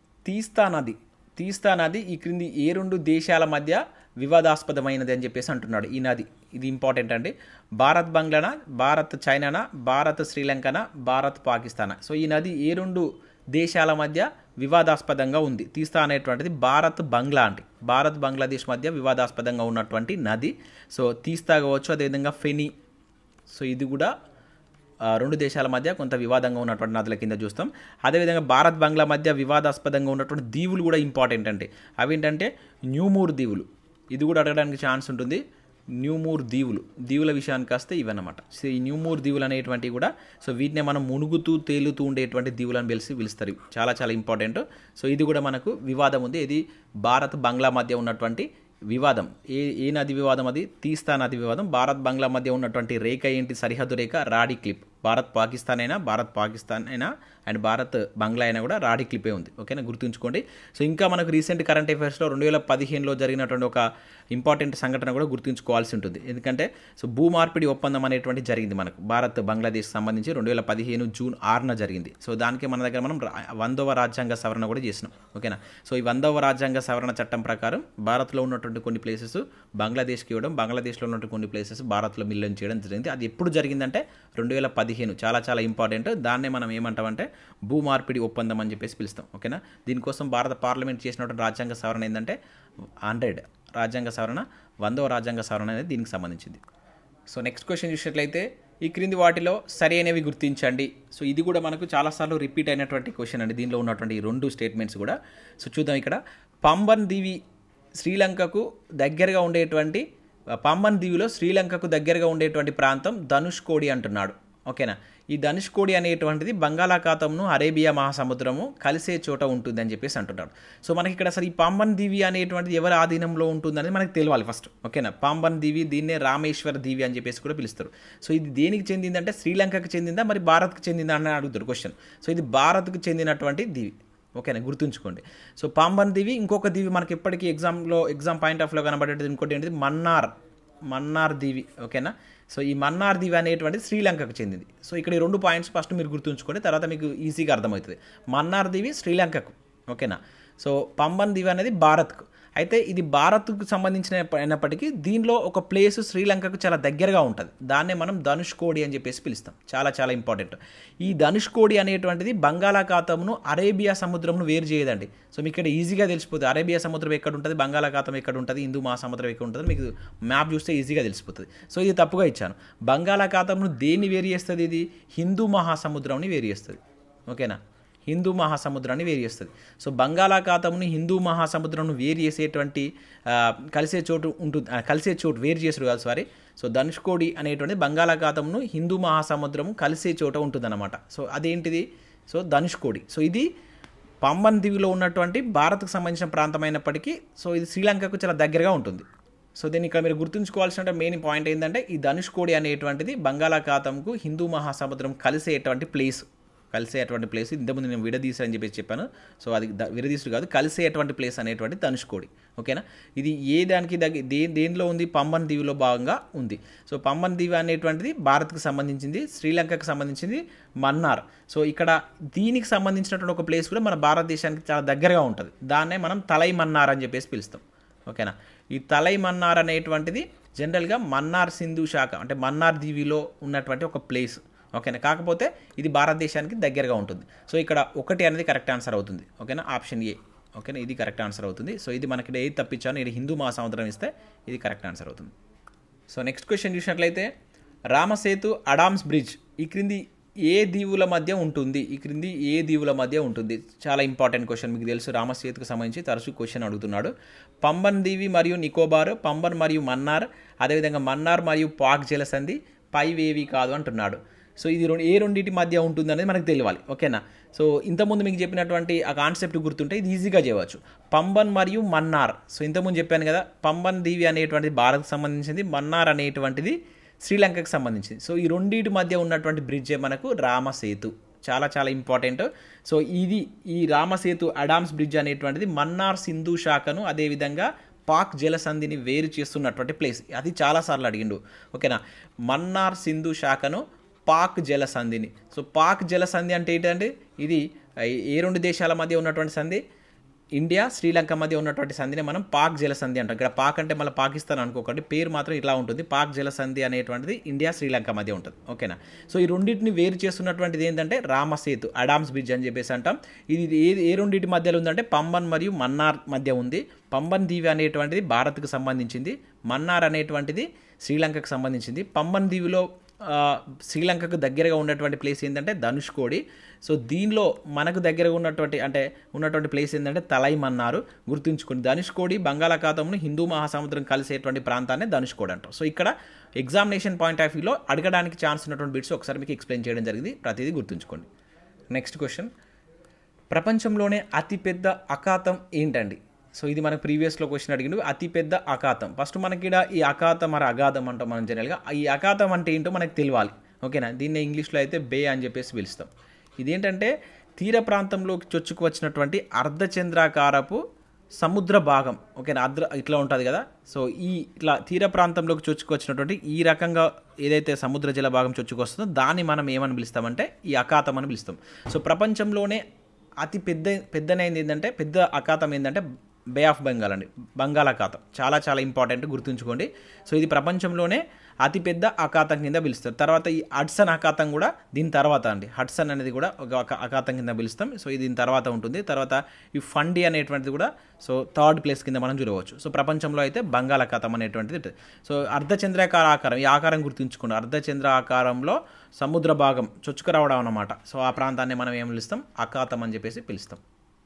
తీస్తా నది ఈ క్రింది ఏ 2 దేశాల మధ్య వివాదాస్పదమైనది అని చెప్పేసి అంటున్నాడు. ఈ నది ఇది ఇంపార్టెంట్ అండి. భారత్ బంగ్లానా, భారత్ చైనానా, భారత్ శ్రీలంకనా, భారత్ పాకిస్తానా. సో ఈ నది ఏ 2 దేశాల మధ్య వివాదాస్పదంగా ఉంది. తీస్తా అనేటువంటిది భారత్ బంగ్లా అండి, భారత్ బంగ్లాదేశ్ మధ్య వివాదాస్పదంగా ఉన్నటువంటి నది. సో తీస్తా కావచ్చు, అదేవిధంగా ఫెని. సో ఇది కూడా 2 దేశాల మధ్య కొంత వివాదంగా ఉన్నటువంటి నదుల కింద చూస్తాం. అదేవిధంగా భారత్ బంగ్లా మధ్య వివాదాస్పదంగా ఉన్నటువంటి దీవులు కూడా ఇంపార్టెంట్ అంటే అవి ఏంటంటే న్యూమూర్ దీవులు. ఇది కూడా అడగడానికి ఛాన్స్ ఉంటుంది. న్యూమూర్ దీవుల విషయానికి వస్తే ఇవన్నమాట. సో ఈ న్యూమూర్ దీవులు అనేటువంటివి కూడా సో వీటినే మనం మునుగుతూ తేలుతూ ఉండేటువంటి దీవులను పిలుస్తారు. చాలా చాలా ఇంపార్టెంట్. సో ఇది కూడా మనకు వివాదం ఉంది. ఇది భారత్ బంగ్లా మధ్య ఉన్నటువంటి వివాదం. ఏ నది వివాదం? అది తీస్తా నది వివాదం. భారత్ బంగ్లా మధ్య ఉన్నటువంటి రేఖ ఏంటి? సరిహద్దు రేఖ రాడి క్లిప్. భారత్ పాకిస్తాన్ అయినా అండ్ భారత్ బంగ్లా అయినా కూడా రాడి క్లిపే ఉంది. ఓకేనా, గుర్తుంచుకోండి. సో ఇంకా మనకు రీసెంట్ కరెంట్ అఫైర్స్లో 2015లో జరిగినటువంటి ఒక ఇంపార్టెంట్ సంఘటన కూడా గుర్తుంచుకోవాల్సి ఉంటుంది. ఎందుకంటే సో భూమార్పిడి ఒప్పందం అనేటువంటి జరిగింది మనకు భారత్ బంగ్లాదేశ్ సంబంధించి 2015 జూన్ 6న జరిగింది. సో దానికి మన దగ్గర మనం 100వ రాజ్యాంగ సవరణ కూడా చేసినాం. ఓకేనా, సో ఈ 100వ రాజ్యాంగ సవరణ చట్టం ప్రకారం భారత్లో ఉన్నటువంటి కొన్ని ప్లేసెస్ బంగ్లాదేశ్కి ఇవ్వడం, బంగ్లాదేశ్లో ఉన్నటువంటి కొన్ని ప్లేసెస్ భారత్లో మిల్లం చేయడం జరిగింది. అది ఎప్పుడు జరిగిందంటే 2015. చాలా చాలా ఇంపార్టెంట్. దాన్నే మనం ఏమంటామంటే భూమార్పిడి ఒప్పందం అని చెప్పేసి పిలుస్తాం. ఓకేనా, దీనికోసం భారత పార్లమెంట్ చేసినటువంటి రాజ్యాంగ సవరణ ఏంటంటే 100 రాజ్యాంగ సవరణ, 100వ రాజ్యాంగ సవరణ అనేది దీనికి సంబంధించింది. సో నెక్స్ట్ క్వశ్చన్ చూసినట్లయితే ఈ క్రింది వాటిలో సరైనవి గుర్తించండి. సో ఇది కూడా మనకు చాలాసార్లు రిపీట్ అయినటువంటి క్వశ్చన్ అండి. దీనిలో ఉన్నటువంటి 2 స్టేట్మెంట్స్ కూడా. సో చూద్దాం. ఇక్కడ పంబన్ దీవి శ్రీలంకకు దగ్గరగా ఉండేటువంటి పంబన్ దీవిలో శ్రీలంకకు దగ్గరగా ఉండేటువంటి ప్రాంతం ధనుష్కోడి అంటున్నాడు. ఓకేనా, ఈ ధనుష్కోడి అనేటువంటిది బంగాళాఖాతంను అరేబియా మహాసముద్రము కలిసే చోట ఉంటుంది అని చెప్పేసి అంటున్నాడు. సో మనకి ఇక్కడ అసలు ఈ పాంబన్ దీవి అనేటువంటిది ఎవరి ఆధీనంలో ఉంటుందనేది మనకు తెలియాలి ఫస్ట్. ఓకేనా, పాంబన్ దీవి దీన్నే రామేశ్వర దీవి అని చెప్పేసి కూడా పిలుస్తారు. సో ఇది దేనికి చెందిందంటే శ్రీలంకకు చెందిందా మరి భారత్కు చెందిందా అని అడుగుతారు క్వశ్చన్. సో ఇది భారత్కు చెందినటువంటి దీవి. ఓకేనా, గుర్తుంచుకోండి. సో పాంబన్ దీవి. ఇంకొక దీవి మనకి ఎప్పటికీ ఎగ్జామ్ పాయింట్ ఆఫ్లో కనబడేది ఇంకోటి ఏంటిది మన్నార్ దీవి. ఓకేనా, సో ఈ మన్నార్ దీవి అనేటువంటిది శ్రీలంకకు చెందింది. సో ఇక్కడ ఈ 2 పాయింట్స్ ఫస్ట్ మీరు గుర్తుంచుకోండి, తర్వాత మీకు ఈజీగా అర్థమవుతుంది. మన్నార్ దీవి శ్రీలంకకు. ఓకేనా, సో పంబన్ దీవి అనేది భారత్కు. అయితే ఇది భారత్కు సంబంధించిన అయినప్పటికీ దీనిలో ఒక ప్లేస్ శ్రీలంకకు చాలా దగ్గరగా ఉంటుంది. దాన్నే మనం ధనుష్కోడి అని చెప్పేసి పిలుస్తాం. చాలా చాలా ఇంపార్టెంట్. ఈ ధనుష్కోడి అనేటువంటిది బంగాళాఖాతంను అరేబియా సముద్రంను వేరు చేయదండి. సో మీకు ఇక్కడ ఈజీగా తెలిసిపోతుంది అరేబియా సముద్రం ఎక్కడ ఉంటుంది, బంగాళాఖాతం ఎక్కడ ఉంటుంది, హిందూ మహాసముద్రం ఎక్కడ ఉంటుంది, మీకు మ్యాప్ చూస్తే ఈజీగా తెలిసిపోతుంది. సో ఇది తప్పుగా ఇచ్చాను. బంగాళాఖాతంను దేన్ని వేరు చేస్తుంది? ఇది హిందూ మహాసముద్రంని వేరు చేస్తుంది. ఓకేనా, హిందూ మహాసముద్రాన్ని వేరు చేస్తుంది. సో బంగాళాఖాతంని హిందూ మహాసముద్రంను వేరు చేసేటువంటి కలిసే చోటు వేరు చేసుడు కాదు సారీ. సో ధనుష్కోడి అనేటువంటిది బంగాళాఖాతంను హిందూ మహాసముద్రము కలిసే చోట ఉంటుందన్నమాట. సో అదేంటిది? సో ధనుష్కోడి. సో ఇది పంబన్ దీవిలో ఉన్నటువంటి భారత్కు సంబంధించిన ప్రాంతం అయినప్పటికీ సో ఇది శ్రీలంకకు చాలా దగ్గరగా ఉంటుంది. సో దీన్ని ఇక్కడ మీరు గుర్తుంచుకోవాల్సిన మెయిన్ పాయింట్ ఏంటంటే ఈ ధనుష్కోడి అనేటువంటిది బంగాళాఖాతంకు హిందూ మహాసముద్రం కలిసేటువంటి ప్లేస్. ఇంతకుముందు నేను విడదీసారని చెప్పేసి చెప్పాను. సో అది విడదీసుడు కాదు, కలిసేటువంటి ప్లేస్ అనేటువంటి ధనుష్కోడి. ఓకేనా, ఇది ఏ దానికి దేనిలో ఉంది? పంబన్ దీవిలో భాగంగా ఉంది. సో పంబన్ దీవి అనేటువంటిది భారత్కు సంబంధించింది, శ్రీలంకకు సంబంధించింది మన్నార్. సో ఇక్కడ దీనికి సంబంధించినటువంటి ఒక ప్లేస్ కూడా మన భారతదేశానికి చాలా దగ్గరగా ఉంటుంది. దాన్నే మనం తలై మన్నార్ అని చెప్పేసి పిలుస్తాం. ఓకేనా, ఈ తలై మన్నార్ అనేటువంటిది జనరల్గా మన్నార్ సింధు శాఖ అంటే మన్నార్ దీవిలో ఉన్నటువంటి ఒక ప్లేస్. ఓకేనా, కాకపోతే ఇది భారతదేశానికి దగ్గరగా ఉంటుంది. సో ఇక్కడ 1 అనేది కరెక్ట్ ఆన్సర్ అవుతుంది. ఓకేనా, ఆప్షన్ ఏ. ఓకేనా, ఇది కరెక్ట్ ఆన్సర్ అవుతుంది. సో ఇది మనకి ఏది తప్పించాను, ఇది హిందూ మహాసముద్రం ఇస్తే ఇది కరెక్ట్ ఆన్సర్ అవుతుంది. సో నెక్స్ట్ క్వశ్చన్ చూసినట్లయితే రామసేతు అడామ్స్ బ్రిడ్జ్ ఈ క్రింది ఏ దీవుల మధ్య ఉంటుంది? చాలా ఇంపార్టెంట్ క్వశ్చన్. మీకు తెలుసు రామసేతుకు సంబంధించి తరచూ క్వశ్చన్ అడుగుతున్నాడు. పంబన్ దీవి మరియు నికోబార్, పంబన్ మరియు మన్నార్, అదేవిధంగా మన్నార్ మరియు పాక్ జలసంధి పైవేవి కాదు అంటున్నాడు. సో ఇది ఏ రెండింటి మధ్య ఉంటుంది అనేది మనకు తెలియాలి. ఓకేనా. సో ఇంతకుముందు మీకు చెప్పినటువంటి ఆ కాన్సెప్ట్ గుర్తుంటే ఇది ఈజీగా చేయవచ్చు. పంబన్ మరియు మన్నార్. సో ఇంతకుముందు చెప్పాను కదా, పంబన్ దీవి అనేటువంటిది భారత్కు సంబంధించింది, మన్నార్ అనేటువంటిది శ్రీలంకకు సంబంధించింది. సో ఈ రెండింటి మధ్య ఉన్నటువంటి బ్రిడ్జే మనకు రామసేతు. చాలా చాలా ఇంపార్టెంట్. సో ఈ రామసేతు అడామ్స్ బ్రిడ్జ్ అనేటువంటిది మన్నార్ సింధు శాఖను అదేవిధంగా పాక్ జలసంధిని వేరు చేస్తున్నటువంటి ప్లేస్. అది చాలాసార్లు అడిగిండు. ఓకేనా. మన్నార్ సింధు శాఖను పాక్ జలసంధిని. సో పాక్ జలసంధి అంటే ఏంటంటే ఇది ఏ రెండు దేశాల మధ్య ఉన్నటువంటి సంధి? ఇండియా శ్రీలంక మధ్య ఉన్నటువంటి సంధిని మనం పాక్ జలసంధి అంటాం. ఇక్కడ పాక్ అంటే మళ్ళీ పాకిస్తాన్ అనుకోకండి, పేరు మాత్రం ఇట్లా ఉంటుంది. పాక్ జలసంధి అనేటువంటిది ఇండియా శ్రీలంక మధ్య ఉంటుంది. ఓకేనా. సో ఈ రెండింటిని వేరు చేస్తున్నటువంటిది ఏంటంటే రామసేతు అడామ్స్ బ్రిడ్జ్ అని చెప్పేసి అంటాం. ఇది ఏ రెండింటి మధ్యలో ఉందంటే పంబన్ మరియు మన్నార్ మధ్య ఉంది. పంబన్ దీవి అనేటువంటిది భారత్కు సంబంధించింది, మన్నార్ అనేటువంటిది శ్రీలంకకు సంబంధించింది. పంబన్ దీవిలో శ్రీలంకకు దగ్గరగా ఉన్నటువంటి ప్లేస్ ఏంటంటే ధనుష్కోడి. సో దీనిలో మనకు దగ్గరగా ఉన్నటువంటి ప్లేస్ ఏంటంటే తలైమన్నారు. గుర్తుంచుకోండి, ధనుష్కోడి బంగాళాఖాతంలో హిందూ మహాసముద్రం కలిసేటువంటి ప్రాంతాన్ని ధనుష్కోడి అంటారు. సో ఇక్కడ ఎగ్జామినేషన్ పాయింట్ ఆఫ్ వ్యూలో అడగడానికి ఛాన్స్ ఉన్నటువంటి బిట్స్ ఒకసారి మీకు ఎక్స్ప్లెయిన్ చేయడం జరిగింది. ప్రతిదీ గుర్తుంచుకోండి. నెక్స్ట్ క్వశ్చన్, ప్రపంచంలోనే అతిపెద్ద అఖాతం ఏంటండి? సో ఇది మనకు ప్రీవియస్లో క్వశ్చన్ అడిగిండు. అతిపెద్ద అఖాతం. ఫస్ట్ మనకి ఇక్కడ ఈ అఖాతం మరి అగాధం అంటాం మనం జనరల్గా. ఈ అఖాతం అంటే ఏంటో మనకు తెలియాలి. ఓకేనా. దీన్ని ఇంగ్లీష్లో అయితే బే అని చెప్పేసి పిలుస్తాం. ఇదేంటంటే తీర ప్రాంతంలోకి చొచ్చుకు వచ్చినటువంటి అర్ధచంద్రాకారపు సముద్ర భాగం. ఓకేనా. ఇట్లా ఉంటుంది కదా. సో ఇట్లా తీర ప్రాంతంలోకి చొచ్చుకు వచ్చినటువంటి ఈ రకంగా ఏదైతే సముద్ర జల భాగం చొచ్చుకు వస్తుందో దాన్ని మనం ఏమని పిలుస్తామంటే ఈ అఖాతం అని పిలుస్తాం. సో ప్రపంచంలోనే అతి పెద్దనైంది ఏంటంటే పెద్ద అఖాతం ఏంటంటే బే ఆఫ్ బెంగాల్ అండి, బంగాళాఖాతం. చాలా చాలా ఇంపార్టెంట్, గుర్తుంచుకోండి. సో ఇది ప్రపంచంలోనే అతిపెద్ద అఖాతం కింద పిలుస్తారు. తర్వాత ఈ హడ్సన్ అఖాతం కూడా దీని తర్వాత అండి. హడ్సన్ అనేది కూడా ఒక అఖాతం కింద పిలుస్తాం. సో ఇది దీని తర్వాత ఉంటుంది. తర్వాత ఈ ఫండి అనేటువంటిది కూడా సో థర్డ్ ప్లేస్ కింద మనం చూడవచ్చు. సో ప్రపంచంలో అయితే బంగాళాఖాతం అనేటువంటిది. సో అర్ధచంద్రాకార ఆకారం, ఈ ఆకారం గుర్తుంచుకోండి. అర్ధచంద్ర ఆకారంలో సముద్ర భాగం చొచ్చుకు రావడం అన్నమాట. సో ఆ ప్రాంతాన్ని మనం ఏం పిలుస్తాం? అఖాతం అని చెప్పేసి పిలుస్తాం.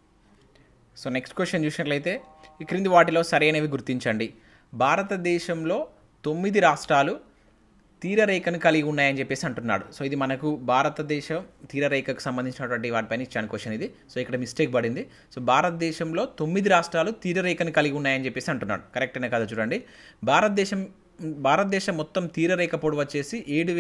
సో నెక్స్ట్ క్వశ్చన్ చూసినట్లయితే, ఈ క్రింది వాటిలో సరైనవి గుర్తించండి. భారతదేశంలో 9 రాష్ట్రాలు తీరరేఖను కలిగి ఉన్నాయని చెప్పేసి అంటున్నాడు. సో ఇది మనకు భారతదేశం తీరరేఖకు సంబంధించినటువంటి వాటిపైన ఇచ్చాను క్వశ్చన్ ఇది. సో ఇక్కడ మిస్టేక్ పడింది. సో భారతదేశంలో 9 రాష్ట్రాలు తీరరేఖను కలిగి ఉన్నాయని చెప్పేసి అంటున్నాడు. కరెక్టేనే కదా చూడండి. భారతదేశం మొత్తం తీరరేఖ పొడవు వచ్చేసి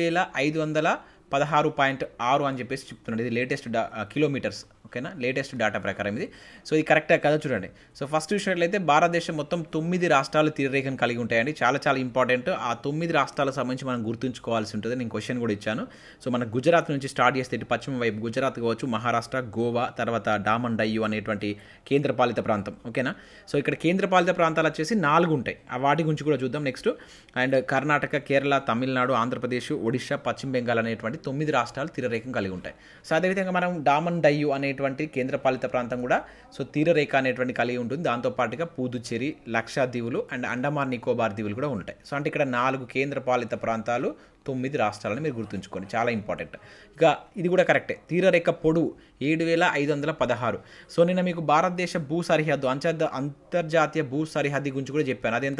7516.6 అని చెప్పేసి చెప్తున్నాడు. ఇది లేటెస్ట్ కిలోమీటర్స్. ఓకేనా. లేటెస్ట్ డేటా ప్రకారం ఇది. సో ఇది కరెక్టే కదా చూడండి. సో ఫస్ట్ చూసినట్లయితే భారతదేశం మొత్తం 9 రాష్ట్రాలు తీరరేఖను కలిగి ఉంటాయండి. చాలా చాలా ఇంపార్టెంట్. ఆ 9 రాష్ట్రాలకు సంబంధించి మనం గుర్తుంచుకోవాల్సి ఉంటుంది. నేను క్వశ్చన్ కూడా ఇచ్చాను. సో మన గుజరాత్ నుంచి స్టార్ట్ చేస్తే ఇటు పశ్చిమ వైపు గుజరాత్ కావచ్చు, మహారాష్ట్ర, గోవా, తర్వాత డామన్ డయ్యూ అనేటువంటి కేంద్రపాలిత ప్రాంతం. ఓకేనా. సో ఇక్కడ కేంద్రపాలిత ప్రాంతాలు వచ్చేసి 4 ఉంటాయి. వాటి గురించి కూడా చూద్దాం నెక్స్ట్. అండ్ కర్ణాటక, కేరళ, తమిళనాడు, ఆంధ్రప్రదేశ్, ఒడిశా, పశ్చిమ బెంగాల్ అనేటువంటి 9 రాష్ట్రాలు తీరరేఖను కలిగి ఉంటాయి. సో అదేవిధంగా మనం డామన్ డయ్యూ అనేటువంటి కేంద్రపాలిత ప్రాంతం కూడా సో తీరరేఖ అనేటువంటి కలిగి ఉంటుంది. దాంతోపాటుగా పుదుచ్చేరి, లక్షద్వీపులు అండ్ అండమాన్ నికోబార్ దీవులు కూడా ఉంటాయి. సో అంటే ఇక్కడ 4 కేంద్రపాలిత ప్రాంతాలు, 9 రాష్ట్రాలని మీరు గుర్తుంచుకోండి. చాలా ఇంపార్టెంట్. ఇక ఇది కూడా కరెక్టే. తీరరేఖ పొడవు 7516. సో నేను మీకు భారతదేశ భూ సరిహద్దు అంతర్జాతీయ భూ సరిహద్దు గురించి కూడా చెప్పాను. అదెంత?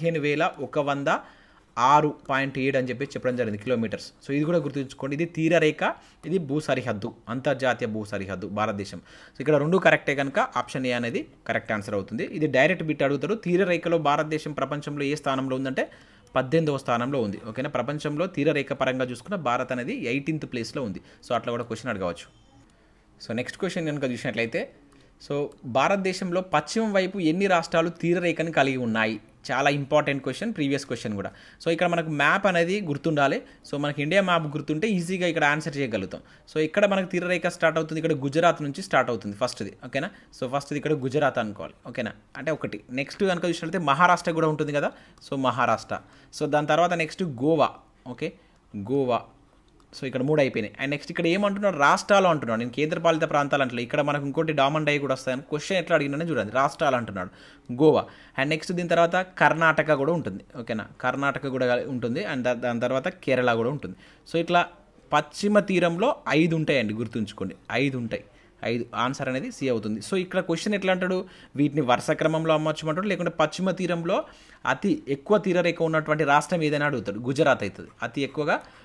15,106.7 అని చెప్పి చెప్పడం జరిగింది కిలోమీటర్స్. సో ఇది కూడా గుర్తుంచుకోండి. ఇది తీరరేఖ, ఇది భూ సరిహద్దు, అంతర్జాతీయ భూ సరిహద్దు భారతదేశం. సో ఇక్కడ 2 కరెక్టే కనుక ఆప్షన్ ఏ అనేది కరెక్ట్ ఆన్సర్ అవుతుంది. ఇది డైరెక్ట్ బిట్ అడుగుతాడు. తీరరేఖలో భారతదేశం ప్రపంచంలో ఏ స్థానంలో ఉందంటే 18వ స్థానంలో ఉంది. ఓకేనా. ప్రపంచంలో తీరరేఖ పరంగా చూసుకున్న భారత్ అనేది 18th ప్లేస్లో ఉంది. సో అట్లా కూడా క్వశ్చన్ అడగవచ్చు. సో నెక్స్ట్ క్వశ్చన్ కనుక చూసినట్లయితే, సో భారతదేశంలో పశ్చిమ వైపు ఎన్ని రాష్ట్రాలు తీరరేఖను కలిగి ఉన్నాయి? చాలా ఇంపార్టెంట్ క్వశ్చన్, ప్రీవియస్ క్వశ్చన్ కూడా. సో ఇక్కడ మనకు మ్యాప్ అనేది గుర్తుండాలి. సో మనకి ఇండియా మ్యాప్ గుర్తుంటే ఈజీగా ఇక్కడ ఆన్సర్ చేయగలుగుతాం. సో ఇక్కడ మనకు తీరరేఖ స్టార్ట్ అవుతుంది, ఇక్కడ గుజరాత్ నుంచి స్టార్ట్ అవుతుంది ఫస్ట్ది. ఓకేనా. సో ఫస్ట్ది ఇక్కడ గుజరాత్ అనుకోవాలి. ఓకేనా. అంటే ఒకటి. నెక్స్ట్ కనుక చూసినట్లయితే మహారాష్ట్ర కూడా ఉంటుంది కదా. సో మహారాష్ట్ర. సో దాని తర్వాత next Goa. Okay, Goa. So ఇక్కడ 3 అయిపోయినాయి. అండ్ నెక్స్ట్ ఇక్కడ ఏమంటున్నాడు? రాష్ట్రాలు అంటున్నాడు. నేను కేంద్రపాలిత ప్రాంతాలు అంటే ఇక్కడ మనకు ఇంకోటి డామన్ డై కూడా వస్తాయని క్వశ్చన్ ఎట్లా అడిగినా చూడండి. రాష్ట్రాలు అంటున్నాడు, గోవా. అండ్ నెక్స్ట్ దీని తర్వాత కర్ణాటక కూడా ఉంటుంది. ఓకేనా. కర్ణాటక కూడా ఉంటుంది. అండ్ దాని తర్వాత కేరళ కూడా ఉంటుంది. సో ఇట్లా పశ్చిమ తీరంలో 5 ఉంటాయండి, గుర్తుంచుకోండి. 5 ఉంటాయి. 5 ఆన్సర్ అనేది సి అవుతుంది. సో ఇక్కడ క్వశ్చన్ ఎట్లా అంటాడు? వీటిని వరుస క్రమంలో అమ్మచ్చమంటాడు, లేకుంటే పశ్చిమ తీరంలో అతి ఎక్కువ తీరరేఖ ఉన్నటువంటి రాష్ట్రం ఏదైనా అడుగుతాడు. గుజరాత్ అవుతుంది. అతి ఎక్కువగా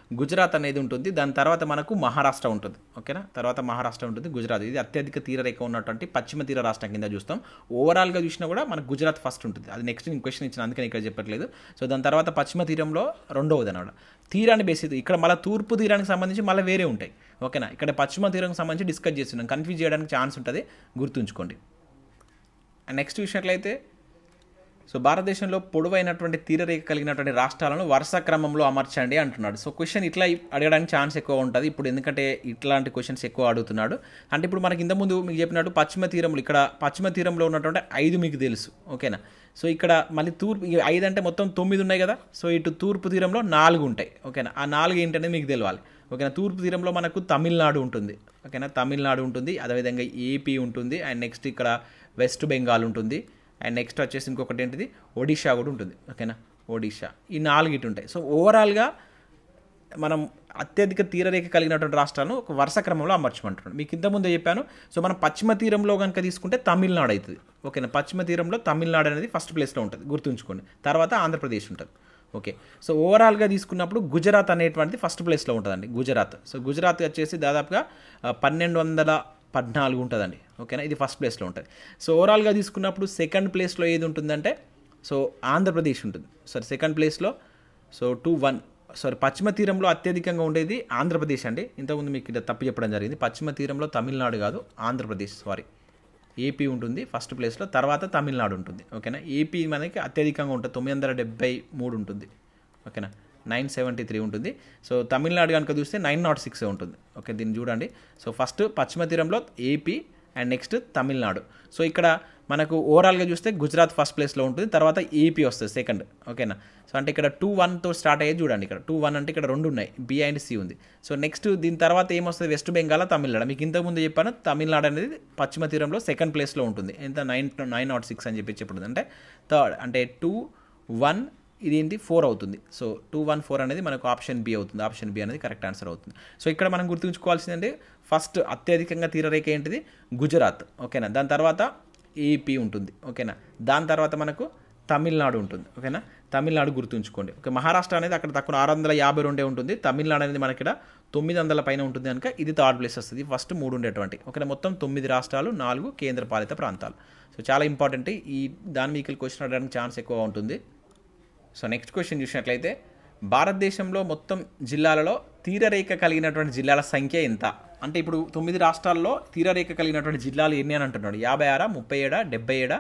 గుజరాత్ అనేది ఉంటుంది, దాని తర్వాత మనకు మహారాష్ట్ర ఉంటుంది. ఓకేనా, తర్వాత మహారాష్ట్ర ఉంటుంది, గుజరాత్. ఇది అత్యధిక తీరరేఖ ఉన్నటువంటి పశ్చిమ తీర రాష్ట్రం కింద చూస్తాం. ఓవరాల్గా చూసినా కూడా మనకు గుజరాత్ ఫస్ట్ ఉంటుంది. అది నెక్స్ట్ నేను క్వశ్చన్ ఇచ్చిన, అందుకని ఇక్కడ చెప్పట్లేదు. సో దాని తర్వాత పశ్చిమ తీరంలో రెండవది అనమాట. తీరాన్ని బేస్ ఇక్కడ మళ్ళీ తూర్పు తీరానికి సంబంధించి మళ్ళీ వేరే ఉంటాయి. ఓకేనా, ఇక్కడ పశ్చిమ తీరానికి సంబంధించి డిస్కస్ చేస్తున్నాం, కన్ఫ్యూజ్ చేయడానికి ఛాన్స్ ఉంటుంది, గుర్తుంచుకోండి. నెక్స్ట్ చూసినట్లయితే సో భారతదేశంలో పొడవైనటువంటి తీరరేఖ కలిగినటువంటి రాష్ట్రాలను వరుస క్రమంలో అమర్చండి అంటున్నాడు. సో క్వశ్చన్ ఇట్లా అడగడానికి ఛాన్స్ ఎక్కువ ఉంటుంది ఇప్పుడు, ఎందుకంటే ఇట్లాంటి క్వశ్చన్స్ ఎక్కువ అడుగుతున్నాడు. అంటే ఇప్పుడు మనకి ఇంతకుముందు మీకు చెప్పినట్టు పశ్చిమ తీరంలో, ఇక్కడ పశ్చిమ తీరంలో ఉన్నటువంటి 5 మీకు తెలుసు. ఓకేనా, సో ఇక్కడ మళ్ళీ తూర్పు 5 అంటే మొత్తం 9 ఉన్నాయి కదా. సో ఇటు తూర్పు తీరంలో 4 ఉంటాయి. ఓకేనా, ఆ 4 ఏంటనేది మీకు తెలియాలి. ఓకేనా, తూర్పు తీరంలో మనకు తమిళనాడు ఉంటుంది. ఓకేనా, తమిళనాడు ఉంటుంది, అదేవిధంగా ఏపీ ఉంటుంది, అండ్ నెక్స్ట్ ఇక్కడ వెస్ట్ బెంగాల్ ఉంటుంది, అండ్ నెక్స్ట్ వచ్చేసి ఇంకొకటి ఏంటిది ఒడిషా కూడా ఉంటుంది. ఓకేనా, ఒడిషా. ఈ 4 ఇటు ఉంటాయి. సో ఓవరాల్గా మనం అత్యధిక తీరరేఖ కలిగినటువంటి రాష్ట్రాలను ఒక వరుస క్రమంలో అమర్చమంటున్నాడు. మీకు ఇంతకుముందే చెప్పాను. సో మనం పశ్చిమ తీరంలో కనుక తీసుకుంటే తమిళనాడు అవుతుంది. ఓకేనా, పశ్చిమ తీరంలో తమిళనాడు అనేది ఫస్ట్ ప్లేస్లో ఉంటుంది, గుర్తుంచుకోండి. తర్వాత ఆంధ్రప్రదేశ్ ఉంటుంది. ఓకే, సో ఓవరాల్గా తీసుకున్నప్పుడు గుజరాత్ అనేటువంటిది ఫస్ట్ ప్లేస్లో ఉంటుందండి, గుజరాత్. సో గుజరాత్ వచ్చేసి దాదాపుగా 1214 ఉంటుందండి. ఓకేనా, ఇది ఫస్ట్ ప్లేస్లో ఉంటుంది. సో ఓవరాల్గా తీసుకున్నప్పుడు సెకండ్ ప్లేస్లో ఏది ఉంటుందంటే సో ఆంధ్రప్రదేశ్ ఉంటుంది. సారీ, సెకండ్ ప్లేస్లో సో 2-1 సారీ పశ్చిమ తీరంలో అత్యధికంగా ఉండేది ఆంధ్రప్రదేశ్ అండి. ఇంతకుముందు మీకు ఇక్కడ తప్పు చెప్పడం జరిగింది. పశ్చిమ తీరంలో తమిళనాడు కాదు, ఆంధ్రప్రదేశ్. సారీ, ఏపీ ఉంటుంది ఫస్ట్ ప్లేస్లో, తర్వాత తమిళనాడు ఉంటుంది. ఓకేనా, ఏపీ మనకి అత్యధికంగా ఉంటుంది, 973 ఉంటుంది. ఓకేనా, 973 ఉంటుంది. సో తమిళనాడు కనుక చూస్తే 906 ఉంటుంది. ఓకే, దీన్ని చూడండి. సో ఫస్ట్ పశ్చిమ తీరంలో AP and next Tamil Nadu. So ఇక్కడ మనకు ఓవరాల్గా చూస్తే గుజరాత్ ఫస్ట్ ప్లేస్లో ఉంటుంది, తర్వాత ఏపీ వస్తుంది సెకండ్. ఓకేనా, సో అంటే ఇక్కడ 2-1తో స్టార్ట్ అయ్యేది చూడండి. ఇక్కడ 2-1 అంటే ఇక్కడ 2 ఉన్నాయి, బి అండ్ సి ఉంది. సో నెక్స్ట్ దీని తర్వాత ఏమొస్తుంది, వెస్ట్ బెంగాల్, తమిళనాడు. మీకు ఇంతకుముందు చెప్పాను, తమిళనాడు అనేది పశ్చిమ తీరంలో సెకండ్ ప్లేస్లో ఉంటుంది. ఎంత 906 అని చెప్పి చెప్పుడు, అంటే థర్డ్, అంటే 2-1 ఇది ఏంటి 4 అవుతుంది. సో 2-1-4 అనేది మనకు ఆప్షన్ బి అవుతుంది. ఆప్షన్ బి అనేది కరెక్ట్ ఆన్సర్ అవుతుంది. సో ఇక్కడ మనం గుర్తుంచుకోవాల్సిందంటే ఫస్ట్ అత్యధికంగా తీరరేఖ ఏంటిది, గుజరాత్. ఓకేనా, దాని తర్వాత ఏపీ ఉంటుంది. ఓకేనా, దాని తర్వాత మనకు తమిళనాడు ఉంటుంది. ఓకేనా, తమిళనాడు గుర్తుంచుకోండి. ఓకే, మహారాష్ట్ర అనేది అక్కడ తక్కువ 652 ఉంటుంది. తమిళనాడు అనేది మనకి ఇక్కడ 900 పైన ఉంటుంది కనుక ఇది థర్డ్ ప్లేస్ వస్తుంది. ఫస్ట్ 3 ఉండేటువంటి. ఓకే, మొత్తం 9 రాష్ట్రాలు, 4 కేంద్రపాలిత ప్రాంతాలు. సో చాలా ఇంపార్టెంట్, ఈ దాని మీకు క్వశ్చన్ అడగడానికి ఛాన్స్ ఎక్కువ ఉంటుంది. సో నెక్స్ట్ క్వశ్చన్ చూసినట్లయితే భారతదేశంలో మొత్తం జిల్లాలలో తీరరేఖ కలిగినటువంటి జిల్లాల సంఖ్య ఎంత? అంటే ఇప్పుడు 9 రాష్ట్రాల్లో తీరరేఖ కలిగినటువంటి జిల్లాలు ఎన్ని అని అంటున్నాడు. 56, 37, 77,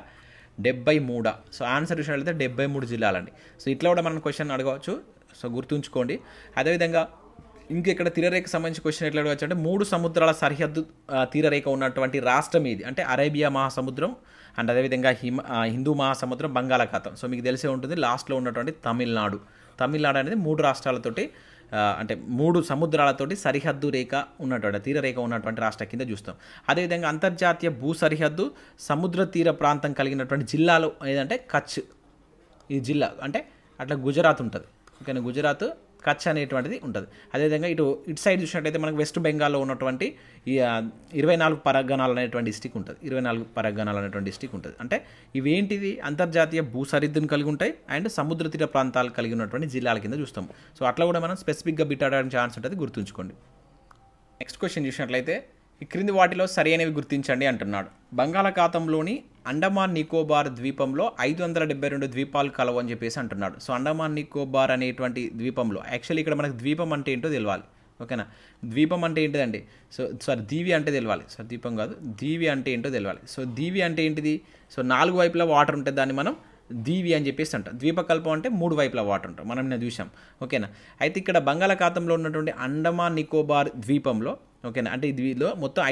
73. సో ఆన్సర్ చూసినట్లయితే 73 జిల్లాలండి. సో ఇట్లా కూడా మనం క్వశ్చన్ అడగవచ్చు. సో గుర్తుంచుకోండి. అదేవిధంగా ఇక్కడ తీరరేఖ సంబంధించి క్వశ్చన్ ఎట్లా అడగవచ్చు అంటే 3 సముద్రాల సరిహద్దు తీరరేఖ ఉన్నటువంటి రాష్ట్రం ఇది. అంటే అరేబియా మహాసముద్రం అండ్ అదేవిధంగా హిందూ మహాసముద్రం, బంగాళాఖాతం. సో మీకు తెలిసే ఉంటుంది లాస్ట్లో ఉన్నటువంటి తమిళనాడు. తమిళనాడు అనేది 3 రాష్ట్రాలతోటి అంటే 3 సముద్రాలతోటి సరిహద్దు రేఖ ఉన్నటువంటి తీరరేఖ ఉన్నటువంటి రాష్ట్రం కింద చూస్తాం. అదేవిధంగా అంతర్జాతీయ భూ సరిహద్దు సముద్ర తీర ప్రాంతం కలిగినటువంటి జిల్లాలు ఏదంటే కచ్. ఈ జిల్లా అంటే అట్లా గుజరాత్ ఉంటుంది. ఓకేనా, గుజరాత్ కచ్ అనేటువంటిది ఉంటుంది. అదేవిధంగా ఇటు సైడ్ చూసినట్టయితే మనకు వెస్ట్ బెంగాల్లో ఉన్నటువంటి ఈ 24 పరగణాలు అనేటువంటి డిస్టిక్ ఉంటుంది. 24 పరగణాలు అనేటువంటి డిస్టిక్ ఉంటుంది. అంటే ఇవేంటిది అంతర్జాతీయ భూ సరిహద్దును కలిగి ఉంటాయి అండ్ సముద్ర తీర ప్రాంతాలు కలిగి ఉన్నటువంటి జిల్లాల కింద చూస్తాం. సో అట్లా కూడా మనం స్పెసిఫిక్గా బిట్ ఆడడానికి ఛాన్స్ ఉంటుంది, గుర్తుంచుకోండి. నెక్స్ట్ క్వశ్చన్ చూసినట్లయితే ఈ క్రింది వాటిలో సరైనవి గుర్తించండి అంటున్నాడు. బంగాళాఖాతంలోని అండమాన్ నికోబార్ ద్వీపంలో 572 ద్వీపాలు కలవు అని చెప్పేసి అంటున్నాడు. సో అండమాన్ నికోబార్ అనేటువంటి ద్వీపంలో యాక్చువల్లీ ఇక్కడ మనకు ద్వీపం అంటే ఏంటో తెలియాలి. ఓకేనా, ద్వీపం అంటే ఏంటిదండి, సో సారీ దీవి అంటే తెలియాలి. సో ద్వీపం కాదు, దీవి అంటే ఏంటో తెలియాలి. సో దీవి అంటే ఏంటిది, సో 4 వైపులా వాటర్ ఉంటుంది, దాన్ని మనం దీవి అని చెప్పేసి అంటాం. ద్వీపకల్పం అంటే 3 వైపులా వాటర్ ఉంటాం, మనం నేను చూసాం. ఓకేనా, అయితే ఇక్కడ బంగాళాఖాతంలో ఉన్నటువంటి అండమాన్ నికోబార్ ద్వీపంలో ఓకేనా, అంటే దీనిలో మొత్తం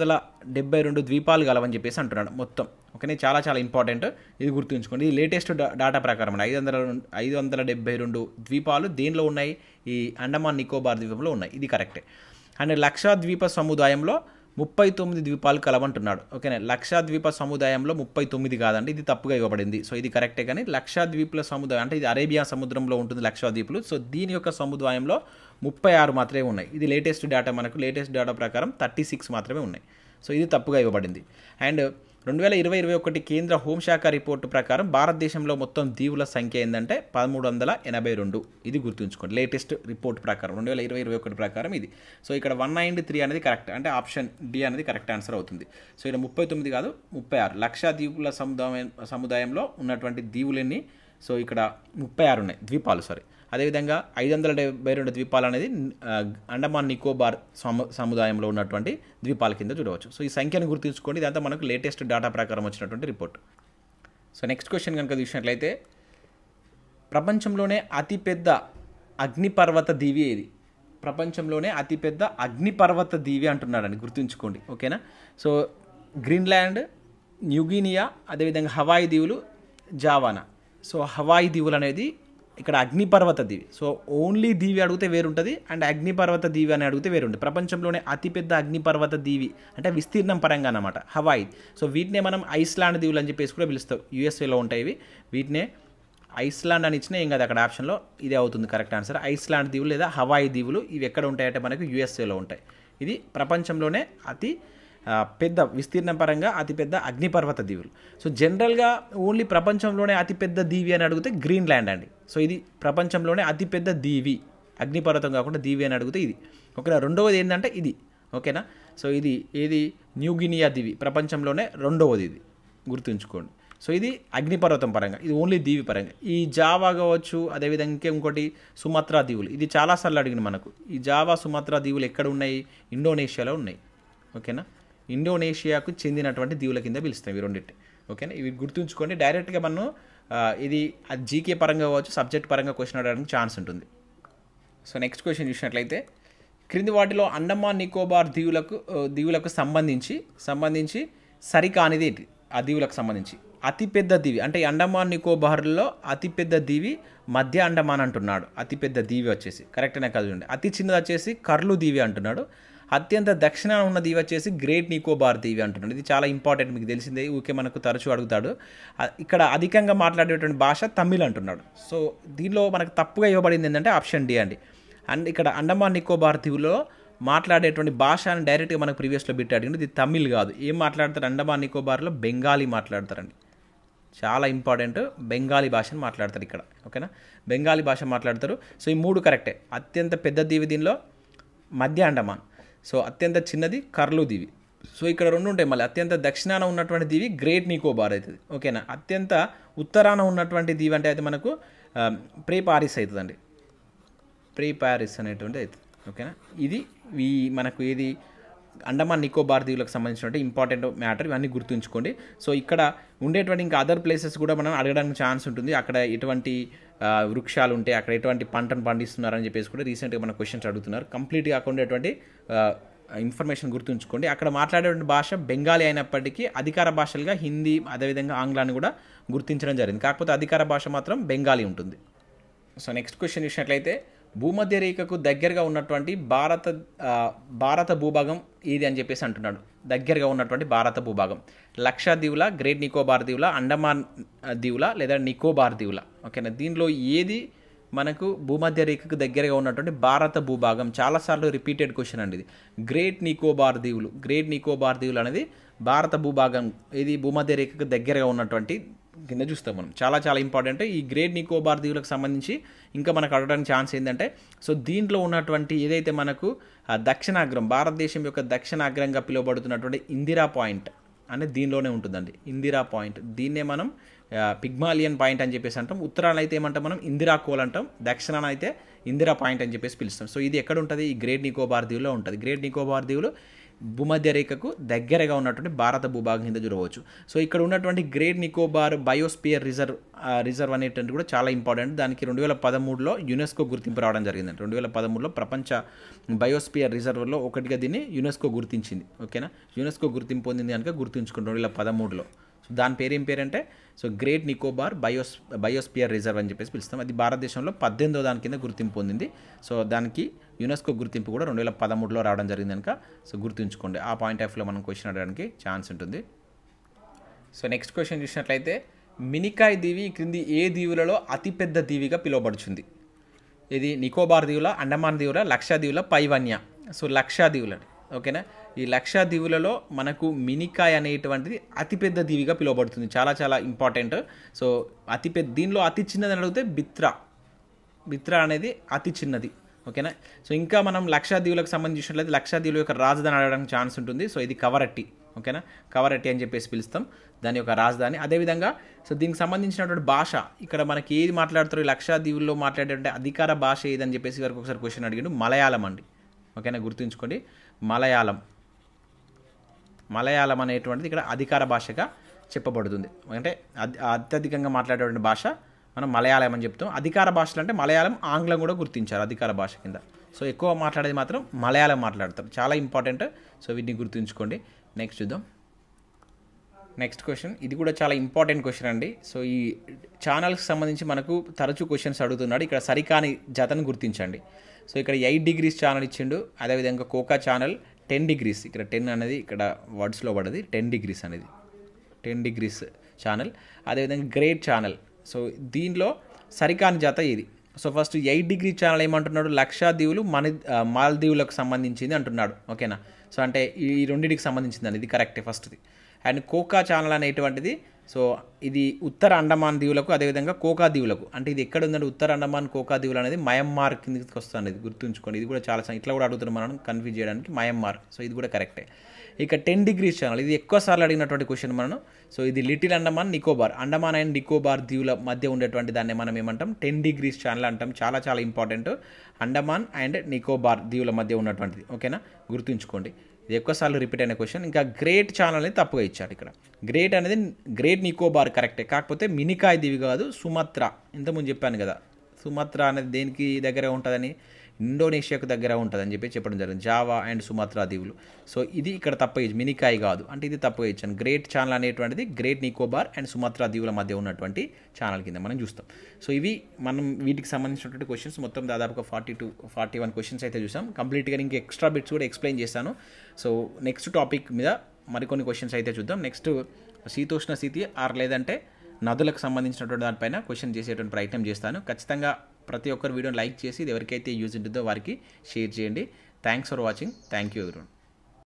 572 ద్వీపాలు కలవని చెప్పేసి అంటున్నాడు మొత్తం. ఓకేనా, చాలా చాలా ఇంపార్టెంట్, ఇది గుర్తుంచుకోండి. ఇది లేటెస్ట్ డాటా ప్రకారం 572 ద్వీపాలు దేనిలో ఉన్నాయి, ఈ అండమాన్ నికోబార్ ద్వీపంలో ఉన్నాయి. ఇది కరెక్టే. అండ్ లక్షద్వీప సముదాయంలో 39 ద్వీపాలు కలవంటున్నాడు. ఓకేనా, లక్షద్వీప సముదాయంలో 39 కాదండి, ఇది తప్పుగా ఇవ్వబడింది. సో ఇది కరెక్టే, కానీ లక్షద్వీపుల సముదాయం అంటే ఇది అరేబియా సముద్రంలో ఉంటుంది లక్షద్వీపులు. సో దీని యొక్క సముదాయంలో 36 మాత్రమే ఉన్నాయి. ఇది లేటెస్ట్ డేటా, మనకు లేటెస్ట్ డేటా ప్రకారం 36 మాత్రమే ఉన్నాయి. సో ఇది తప్పుగా ఇవ్వబడింది. అండ్ 2020-21 కేంద్ర హోంశాఖ రిపోర్టు ప్రకారం భారతదేశంలో మొత్తం దీవుల సంఖ్య ఏంటంటే 1382. ఇది గుర్తుంచుకోండి, లేటెస్ట్ రిపోర్ట్ ప్రకారం 2020-21 ప్రకారం ఇది. సో ఇక్కడ 193 అనేది కరెక్ట్, అంటే ఆప్షన్ డి అనేది కరెక్ట్ ఆన్సర్ అవుతుంది. సో ఇక్కడ 39 కాదు 36 లక్ష దీవుల సముదాయంలో ఉన్నటువంటి దీవులన్నీ. సో ఇక్కడ 36 ఉన్నాయి ద్వీపాలు, సారీ. అదేవిధంగా 572 ద్వీపాలు అనేది అండమాన్ నికోబార్ సముదాయంలో ఉన్నటువంటి ద్వీపాల కింద చూడవచ్చు. సో ఈ సంఖ్యను గుర్తుంచుకోండి, ఇదంతా మనకు లేటెస్ట్ డేటా ప్రకారం వచ్చినటువంటి రిపోర్ట్. సో నెక్స్ట్ క్వశ్చన్ కనుక చూసినట్లయితే, ప్రపంచంలోనే అతిపెద్ద అగ్నిపర్వత దీవి ఏది? ప్రపంచంలోనే అతిపెద్ద అగ్నిపర్వత దీవి అంటున్నాడని గుర్తుంచుకోండి, ఓకేనా. సో గ్రీన్లాండ్, న్యూగినియా, అదేవిధంగా హవాయి దీవులు, జావానా. సో హవాయి దీవులు అనేది ఇక్కడ అగ్నిపర్వత దీవి. సో ఓన్లీ దీవి అడిగితే వేరుంటుంది, అండ్ అగ్నిపర్వత దీవి అని అడిగితే వేరుంటుంది. ప్రపంచంలోనే అతిపెద్ద అగ్నిపర్వత దీవి అంటే విస్తీర్ణం పరంగా అన్నమాట హవాయి. సో వీటినే మనం ఐస్లాండ్ దీవులు అని చెప్పేసి కూడా పిలుస్తాం. యూఎస్ఏలో ఉంటాయి ఇవి, వీటినే ఐస్లాండ్ అని ఇచ్చినా ఏం కాదు, అక్కడ ఆప్షన్లో ఇదే అవుతుంది కరెక్ట్ ఆన్సర్. ఐస్లాండ్ దీవులు లేదా హవాయి దీవులు ఇవి ఎక్కడ ఉంటాయంటే మనకు యూఎస్ఏలో ఉంటాయి. ఇది ప్రపంచంలోనే అతి పెద్ద విస్తీర్ణం పరంగా అతిపెద్ద అగ్నిపర్వత దీవులు. సో జనరల్గా ఓన్లీ ప్రపంచంలోనే అతిపెద్ద దీవి అని అడిగితే గ్రీన్లాండ్ అండి. సో ఇది ప్రపంచంలోనే అతిపెద్ద దీవి, అగ్నిపర్వతం కాకుండా దీవి అని అడిగితే ఇది, ఓకేనా. రెండవది ఏంటంటే ఇది, ఓకేనా. సో ఇది ఏది? న్యూగినియా దీవి, ప్రపంచంలోనే రెండవది, ఇది గుర్తుంచుకోండి. సో ఇది అగ్నిపర్వతం పరంగా, ఇది ఓన్లీ దీవి పరంగా. ఈ జావా కావచ్చు, అదేవిధంగా ఇంకోటి సుమత్రా దీవులు, ఇది చాలాసార్లు అడిగిన మనకు. ఈ జావా సుమత్రా దీవులు ఎక్కడ ఉన్నాయి? ఇండోనేషియాలో ఉన్నాయి, ఓకేనా. ఇండోనేషియాకు చెందినటువంటి దీవుల కింద పిలుస్తాం ఇవి రెండింటి, ఓకేనా. ఇవి గుర్తుంచుకోండి. డైరెక్ట్గా మనం ఇది జీకే పరంగా కావచ్చు, సబ్జెక్ట్ పరంగా క్వశ్చన్ అడగడానికి ఛాన్స్ ఉంటుంది. సో నెక్స్ట్ క్వశ్చన్ చూసినట్లయితే, క్రింది వాటిలో అండమాన్ నికోబార్ దీవులకు సంబంధించి సరికానిది ఏంటి? ఆ దీవులకు సంబంధించి అతిపెద్ద దీవి అంటే అండమాన్ నికోబార్లో అతిపెద్ద దీవి మధ్య అండమాన్ అంటున్నాడు. అతిపెద్ద దీవి వచ్చేసి కరెక్ట్నే కాదు చూడండి. అతి చిన్నది వచ్చేసి కర్లు దీవి అంటున్నాడు. అత్యంత దక్షిణాన ఉన్న దీవి వచ్చేసి గ్రేట్ నికోబార్ దీవి అంటున్నాడు. ఇది చాలా ఇంపార్టెంట్, మీకు తెలిసిందే, ఊకే మనకు తరచూ అడుగుతాడు. ఇక్కడ అధికంగా మాట్లాడేటువంటి భాష తమిళ్ అంటున్నాడు. సో దీనిలో మనకు తప్పుగా ఇవ్వబడింది ఏంటంటే ఆప్షన్ డి అండి. అండ్ ఇక్కడ అండమాన్ నికోబార్ దీవులో మాట్లాడేటువంటి భాష అని డైరెక్ట్గా మనకు ప్రీవియస్లో బిట్ అడిగింది. ఇది తమిళ్ కాదు. ఏం మాట్లాడతారు అండమాన్ నికోబార్లో? బెంగాలీ మాట్లాడతారండి. చాలా ఇంపార్టెంట్, బెంగాలీ భాషను మాట్లాడతారు ఇక్కడ, ఓకేనా. బెంగాలీ భాష మాట్లాడతారు. సో ఈ మూడు కరెక్టే. అత్యంత పెద్ద దీవి దీనిలో మధ్య అండమాన్. సో అత్యంత చిన్నది కర్లు దీవి. సో ఇక్కడ రెండు ఉంటాయి. మళ్ళీ అత్యంత దక్షిణాన ఉన్నటువంటి దీవి గ్రేట్ నికోబార్ అవుతుంది, ఓకేనా. అత్యంత ఉత్తరాన ఉన్నటువంటి దీవి అంటే అయితే మనకు ప్రీ పారిస్ అవుతుందండి. ప్రీ పారిస్ అనేటువంటి అవుతుంది, ఓకేనా. ఇది మనకు ఏది అండమాన్ నికోబార్ దీవులకు సంబంధించినటువంటి ఇంపార్టెంట్ మ్యాటర్, ఇవన్నీ గుర్తుంచుకోండి. సో ఇక్కడ ఉండేటువంటి ఇంకా అదర్ ప్లేసెస్ కూడా మనం అడగడానికి ఛాన్స్ ఉంటుంది. అక్కడ ఎటువంటి వృక్షాలు ఉంటాయి, అక్కడ ఎటువంటి పంటను పండిస్తున్నారని చెప్పేసి కూడా రీసెంట్గా మన క్వశ్చన్స్ అడుగుతున్నారు. కంప్లీట్గా అక్కడ ఉండేటువంటి ఇన్ఫర్మేషన్ గుర్తుంచుకోండి. అక్కడ మాట్లాడేటువంటి భాష బెంగాలీ అయినప్పటికీ అధికార భాషలుగా హిందీ అదేవిధంగా ఆంగ్లాన్ని కూడా గుర్తించడం జరిగింది. కాకపోతే అధికార భాష మాత్రం బెంగాలీ ఉంటుంది. సో నెక్స్ట్ క్వశ్చన్ చూసినట్లయితే, భూమధ్య రేఖకు దగ్గరగా ఉన్నటువంటి భారత భూభాగం ఏది అని చెప్పేసి అంటున్నాడు. దగ్గరగా ఉన్నటువంటి భారత భూభాగం లక్షద్వీపుల, గ్రేట్ నికోబార్ దీవుల, అండమాన్ దీవుల లేదా నికోబార్ దీవుల, ఓకేనా. దీనిలో ఏది మనకు భూమధ్య రేఖకు దగ్గరగా ఉన్నటువంటి భారత భూభాగం? చాలాసార్లు రిపీటెడ్ క్వశ్చన్ అండి ఇది. గ్రేట్ నికోబార్ దీవులు, గ్రేట్ నికోబార్ దీవులు అనేది భారత భూభాగం, ఇది భూమధ్య రేఖకు దగ్గరగా ఉన్నటువంటి కింద చూస్తాం మనం. చాలా చాలా ఇంపార్టెంట్. ఈ గ్రేట్ నికోబార్ దీవులకు సంబంధించి ఇంకా మనకు అడగడానికి ఛాన్స్ ఏంటంటే, సో దీంట్లో ఉన్నటువంటి ఏదైతే మనకు దక్షిణాగ్రం, భారతదేశం యొక్క దక్షిణాగ్రంగా పిలువబడుతున్నటువంటి ఇందిరా పాయింట్ అనేది దీనిలోనే ఉంటుందండి. ఇందిరా పాయింట్, దీన్నే మనం పిగ్మాలియన్ పాయింట్ అని చెప్పేసి అంటాం. ఉత్తరాన అయితే ఏమంటాం మనం? ఇందిరా కోల్ అంటాం. దక్షిణాన అయితే ఇందిరా పాయింట్ అని చెప్పేసి పిలుస్తాం. సో ఇది ఎక్కడ ఉంటుంది? ఈ గ్రేట్ నికోబార్ దీవులో ఉంటుంది. గ్రేట్ నికోబార్ దీవులు భూమధ్య రేఖకు దగ్గరగా ఉన్నటువంటి భారత భూభాగం కింద చూడవచ్చు. సో ఇక్కడ ఉన్నటువంటి గ్రేట్ నికోబార్ బయోస్పియర్ రిజర్వ్ అనేటువంటి కూడా చాలా ఇంపార్టెంట్. దానికి 2013లో యునెస్కో గుర్తింపు రావడం జరిగిందండి. 2013లో ప్రపంచ బయోస్పియర్ రిజర్వ్లో ఒకటిగా దీన్ని యునెస్కో గుర్తించింది, ఓకేనా. యునెస్కో గుర్తింపు పొందింది కనుక గుర్తుంచుకుంటాం 2013లో. సో దాని పేరు ఏం పేరంటే so Great Nicobar biosphere reserve అని చెప్పేసి పిలుస్తాం. అది భారతదేశంలో 18వ దాని కింద గుర్తింపు పొందింది. సో దానికి యునెస్కో గుర్తింపు కూడా 2013లో రావడం జరిగింది కనుక సో గుర్తుంచుకోండి. ఆ పాయింట్ ఆఫ్ వ్యూలో మనం క్వశ్చన్ అడగడానికి ఛాన్స్ ఉంటుంది. సో నెక్స్ట్ క్వశ్చన్ చూసినట్లయితే, మినికాయ్ దీవి క్రింది ఏ దీవులలో అతిపెద్ద దీవిగా పిలువబడుతుంది? ఇది నికోబార్ దీవుల, అండమాన్ దీవుల, లక్షద్వీపుల, పైవన్య. సో లక్షద్వీపులు, ఓకేనా. ఈ లక్షద్వీపులలో మనకు మినికాయ్ అనేటువంటిది అతిపెద్ద దీవిగా పిలువబడుతుంది. చాలా చాలా ఇంపార్టెంట్. సో దీనిలో అతి చిన్నది అని అడిగితే బిత్రా అనేది అతి చిన్నది. ఓకేనా. సో ఇంకా మనం లక్షద్వీపులకు సంబంధించినట్లయితే లక్షద్వీపుల యొక్క రాజధాని అడగడానికి ఛాన్స్ ఉంటుంది. సో ఇది కవరట్టి. ఓకేనా, కవరట్టి అని చెప్పేసి పిలుస్తాం దాని యొక్క రాజధాని. అదేవిధంగా సో దీనికి సంబంధించినటువంటి భాష ఇక్కడ మనకి ఏది మాట్లాడుతారో ఈ లక్షద్వీపుల్లో మాట్లాడేటువంటి అధికార భాష ఏదని చెప్పేసి వరకు ఒకసారి క్వశ్చన్ అడిగాడు. మలయాళం అండి. ఓకేనా, గుర్తుంచుకోండి. మలయాళం అనేటువంటిది ఇక్కడ అధికార భాషగా చెప్పబడుతుంది. అంటే అత్యధికంగా మాట్లాడేటువంటి భాష మనం మలయాళం అని చెప్తాం. అధికార భాషలు అంటే మలయాళం, ఆంగ్లం కూడా గుర్తించారు అధికార భాష కింద. సో ఎక్కువ మాట్లాడేది మాత్రం మలయాళం మాట్లాడతారు. చాలా ఇంపార్టెంట్. సో వీటిని గుర్తుంచుకోండి. నెక్స్ట్ చూద్దాం. నెక్స్ట్ క్వశ్చన్, ఇది కూడా చాలా ఇంపార్టెంట్ క్వశ్చన్ అండి. సో ఈ ఛానల్కి సంబంధించి మనకు తరచూ క్వశ్చన్స్ అడుగుతున్నాడు. ఇక్కడ సరికాని జతను గుర్తించండి. సో ఇక్కడ 8 degrees ఛానల్ ఇచ్చిండు. అదేవిధంగా కోకా ఛానల్ 10 degrees. ఇక్కడ 10 అనేది ఇక్కడ వర్డ్స్లో పడది. 10 degrees అనేది 10 degrees ఛానల్. అదేవిధంగా గ్రేట్ ఛానల్. సో దీనిలో సరికాని జత ఇది. సో ఫస్ట్ 8 degree ఛానల్ ఏమంటున్నాడు, లక్షద్వీపులు మాల్దీవులకు సంబంధించింది అంటున్నాడు. ఓకేనా. సో అంటే ఈ రెండింటికి సంబంధించిందండి, ఇది కరెక్టే ఫస్ట్ది. అండ్ కోకా ఛానల్ అనేటువంటిది సో ఇది ఉత్తర అండమాన్ దీవులకు, అదేవిధంగా కోకా దీవులకు. అంటే ఇది ఎక్కడ ఉందంటే ఉత్తర అండమాన్ కోకా దీవులు అనేది మయన్మార్ కిందకి వస్తుంది. ఇది గుర్తుంచుకోండి. ఇది కూడా చాలా ఇట్లా కూడా అడుగుతున్నాం మనం కన్ఫ్యూజ్ చేయడానికి, మయన్మార్. సో ఇది కూడా కరెక్టే. ఇక 10 degrees ఛానల్, ఇది ఎక్కువసార్లు అడిగినటువంటి క్వశ్చన్ మనం. సో ఇది లిటిల్ అండమాన్ నికోబార్, అండమాన్ అండ్ నికోబార్ దీవుల మధ్య ఉండేటువంటి దాన్ని మనం ఏమంటాం, 10 degrees ఛానల్ అంటాం. చాలా చాలా ఇంపార్టెంట్. అండమాన్ అండ్ నికోబార్ దీవుల మధ్య ఉన్నటువంటిది. ఓకేనా, గుర్తుంచుకోండి. ఇది ఎక్కువసార్లు రిపీట్ అయిన క్వశ్చన్. ఇంకా గ్రేట్ ఛానల్ అనేది తప్పుగా ఇచ్చాడు ఇక్కడ. గ్రేట్ అనేది గ్రేట్ నికోబార్ కరెక్టే, కాకపోతే మినికాయ్ దీవి కాదు, సుమత్రా. ఇంతకుముందు చెప్పాను కదా, సుమత్రా అనేది దేనికి దగ్గర ఉంటుందని, ఇండోనేషియాకు దగ్గర ఉంటుందని చెప్పడం జరిగింది, జావా అండ్ సుమత్రా దీవులు. సో ఇది ఇక్కడ తప్పుగా ఇచ్చి, మినికాయ్ కాదు అంటే ఇది తప్పుగా ఇచ్చాను. గ్రేట్ ఛానల్ అనేటువంటిది గ్రేట్ నికోబార్ అండ్ సుమత్రా దీవుల మధ్య ఉన్నటువంటి ఛానల్ కింద మనం చూస్తాం. సో ఇవి మనం వీటికి సంబంధించినటువంటి క్వశ్చన్స్ మొత్తం దాదాపుగా 41 క్వశ్చన్స్ అయితే చూసాం. కంప్లీట్గా ఇంకా ఎక్స్ట్రా బిట్స్ కూడా ఎక్స్ప్లెయిన్ చేస్తాను. సో నెక్స్ట్ టాపిక్ మీద మరికొన్ని క్వశ్చన్స్ అయితే చూద్దాం. నెక్స్ట్ శీతోష్ణ స్థితి లేదంటే నదులకు సంబంధించినటువంటి దానిపైన క్వశ్చన్ చేసేటువంటి ప్రయత్నం చేస్తాను. ఖచ్చితంగా ప్రతి ఒక్కరు వీడియోని లైక్ చేసి ఇది ఎవరికైతే యూజ్ ఉంటుందో వారికి షేర్ చేయండి. Thanks for watching. Thank you everyone.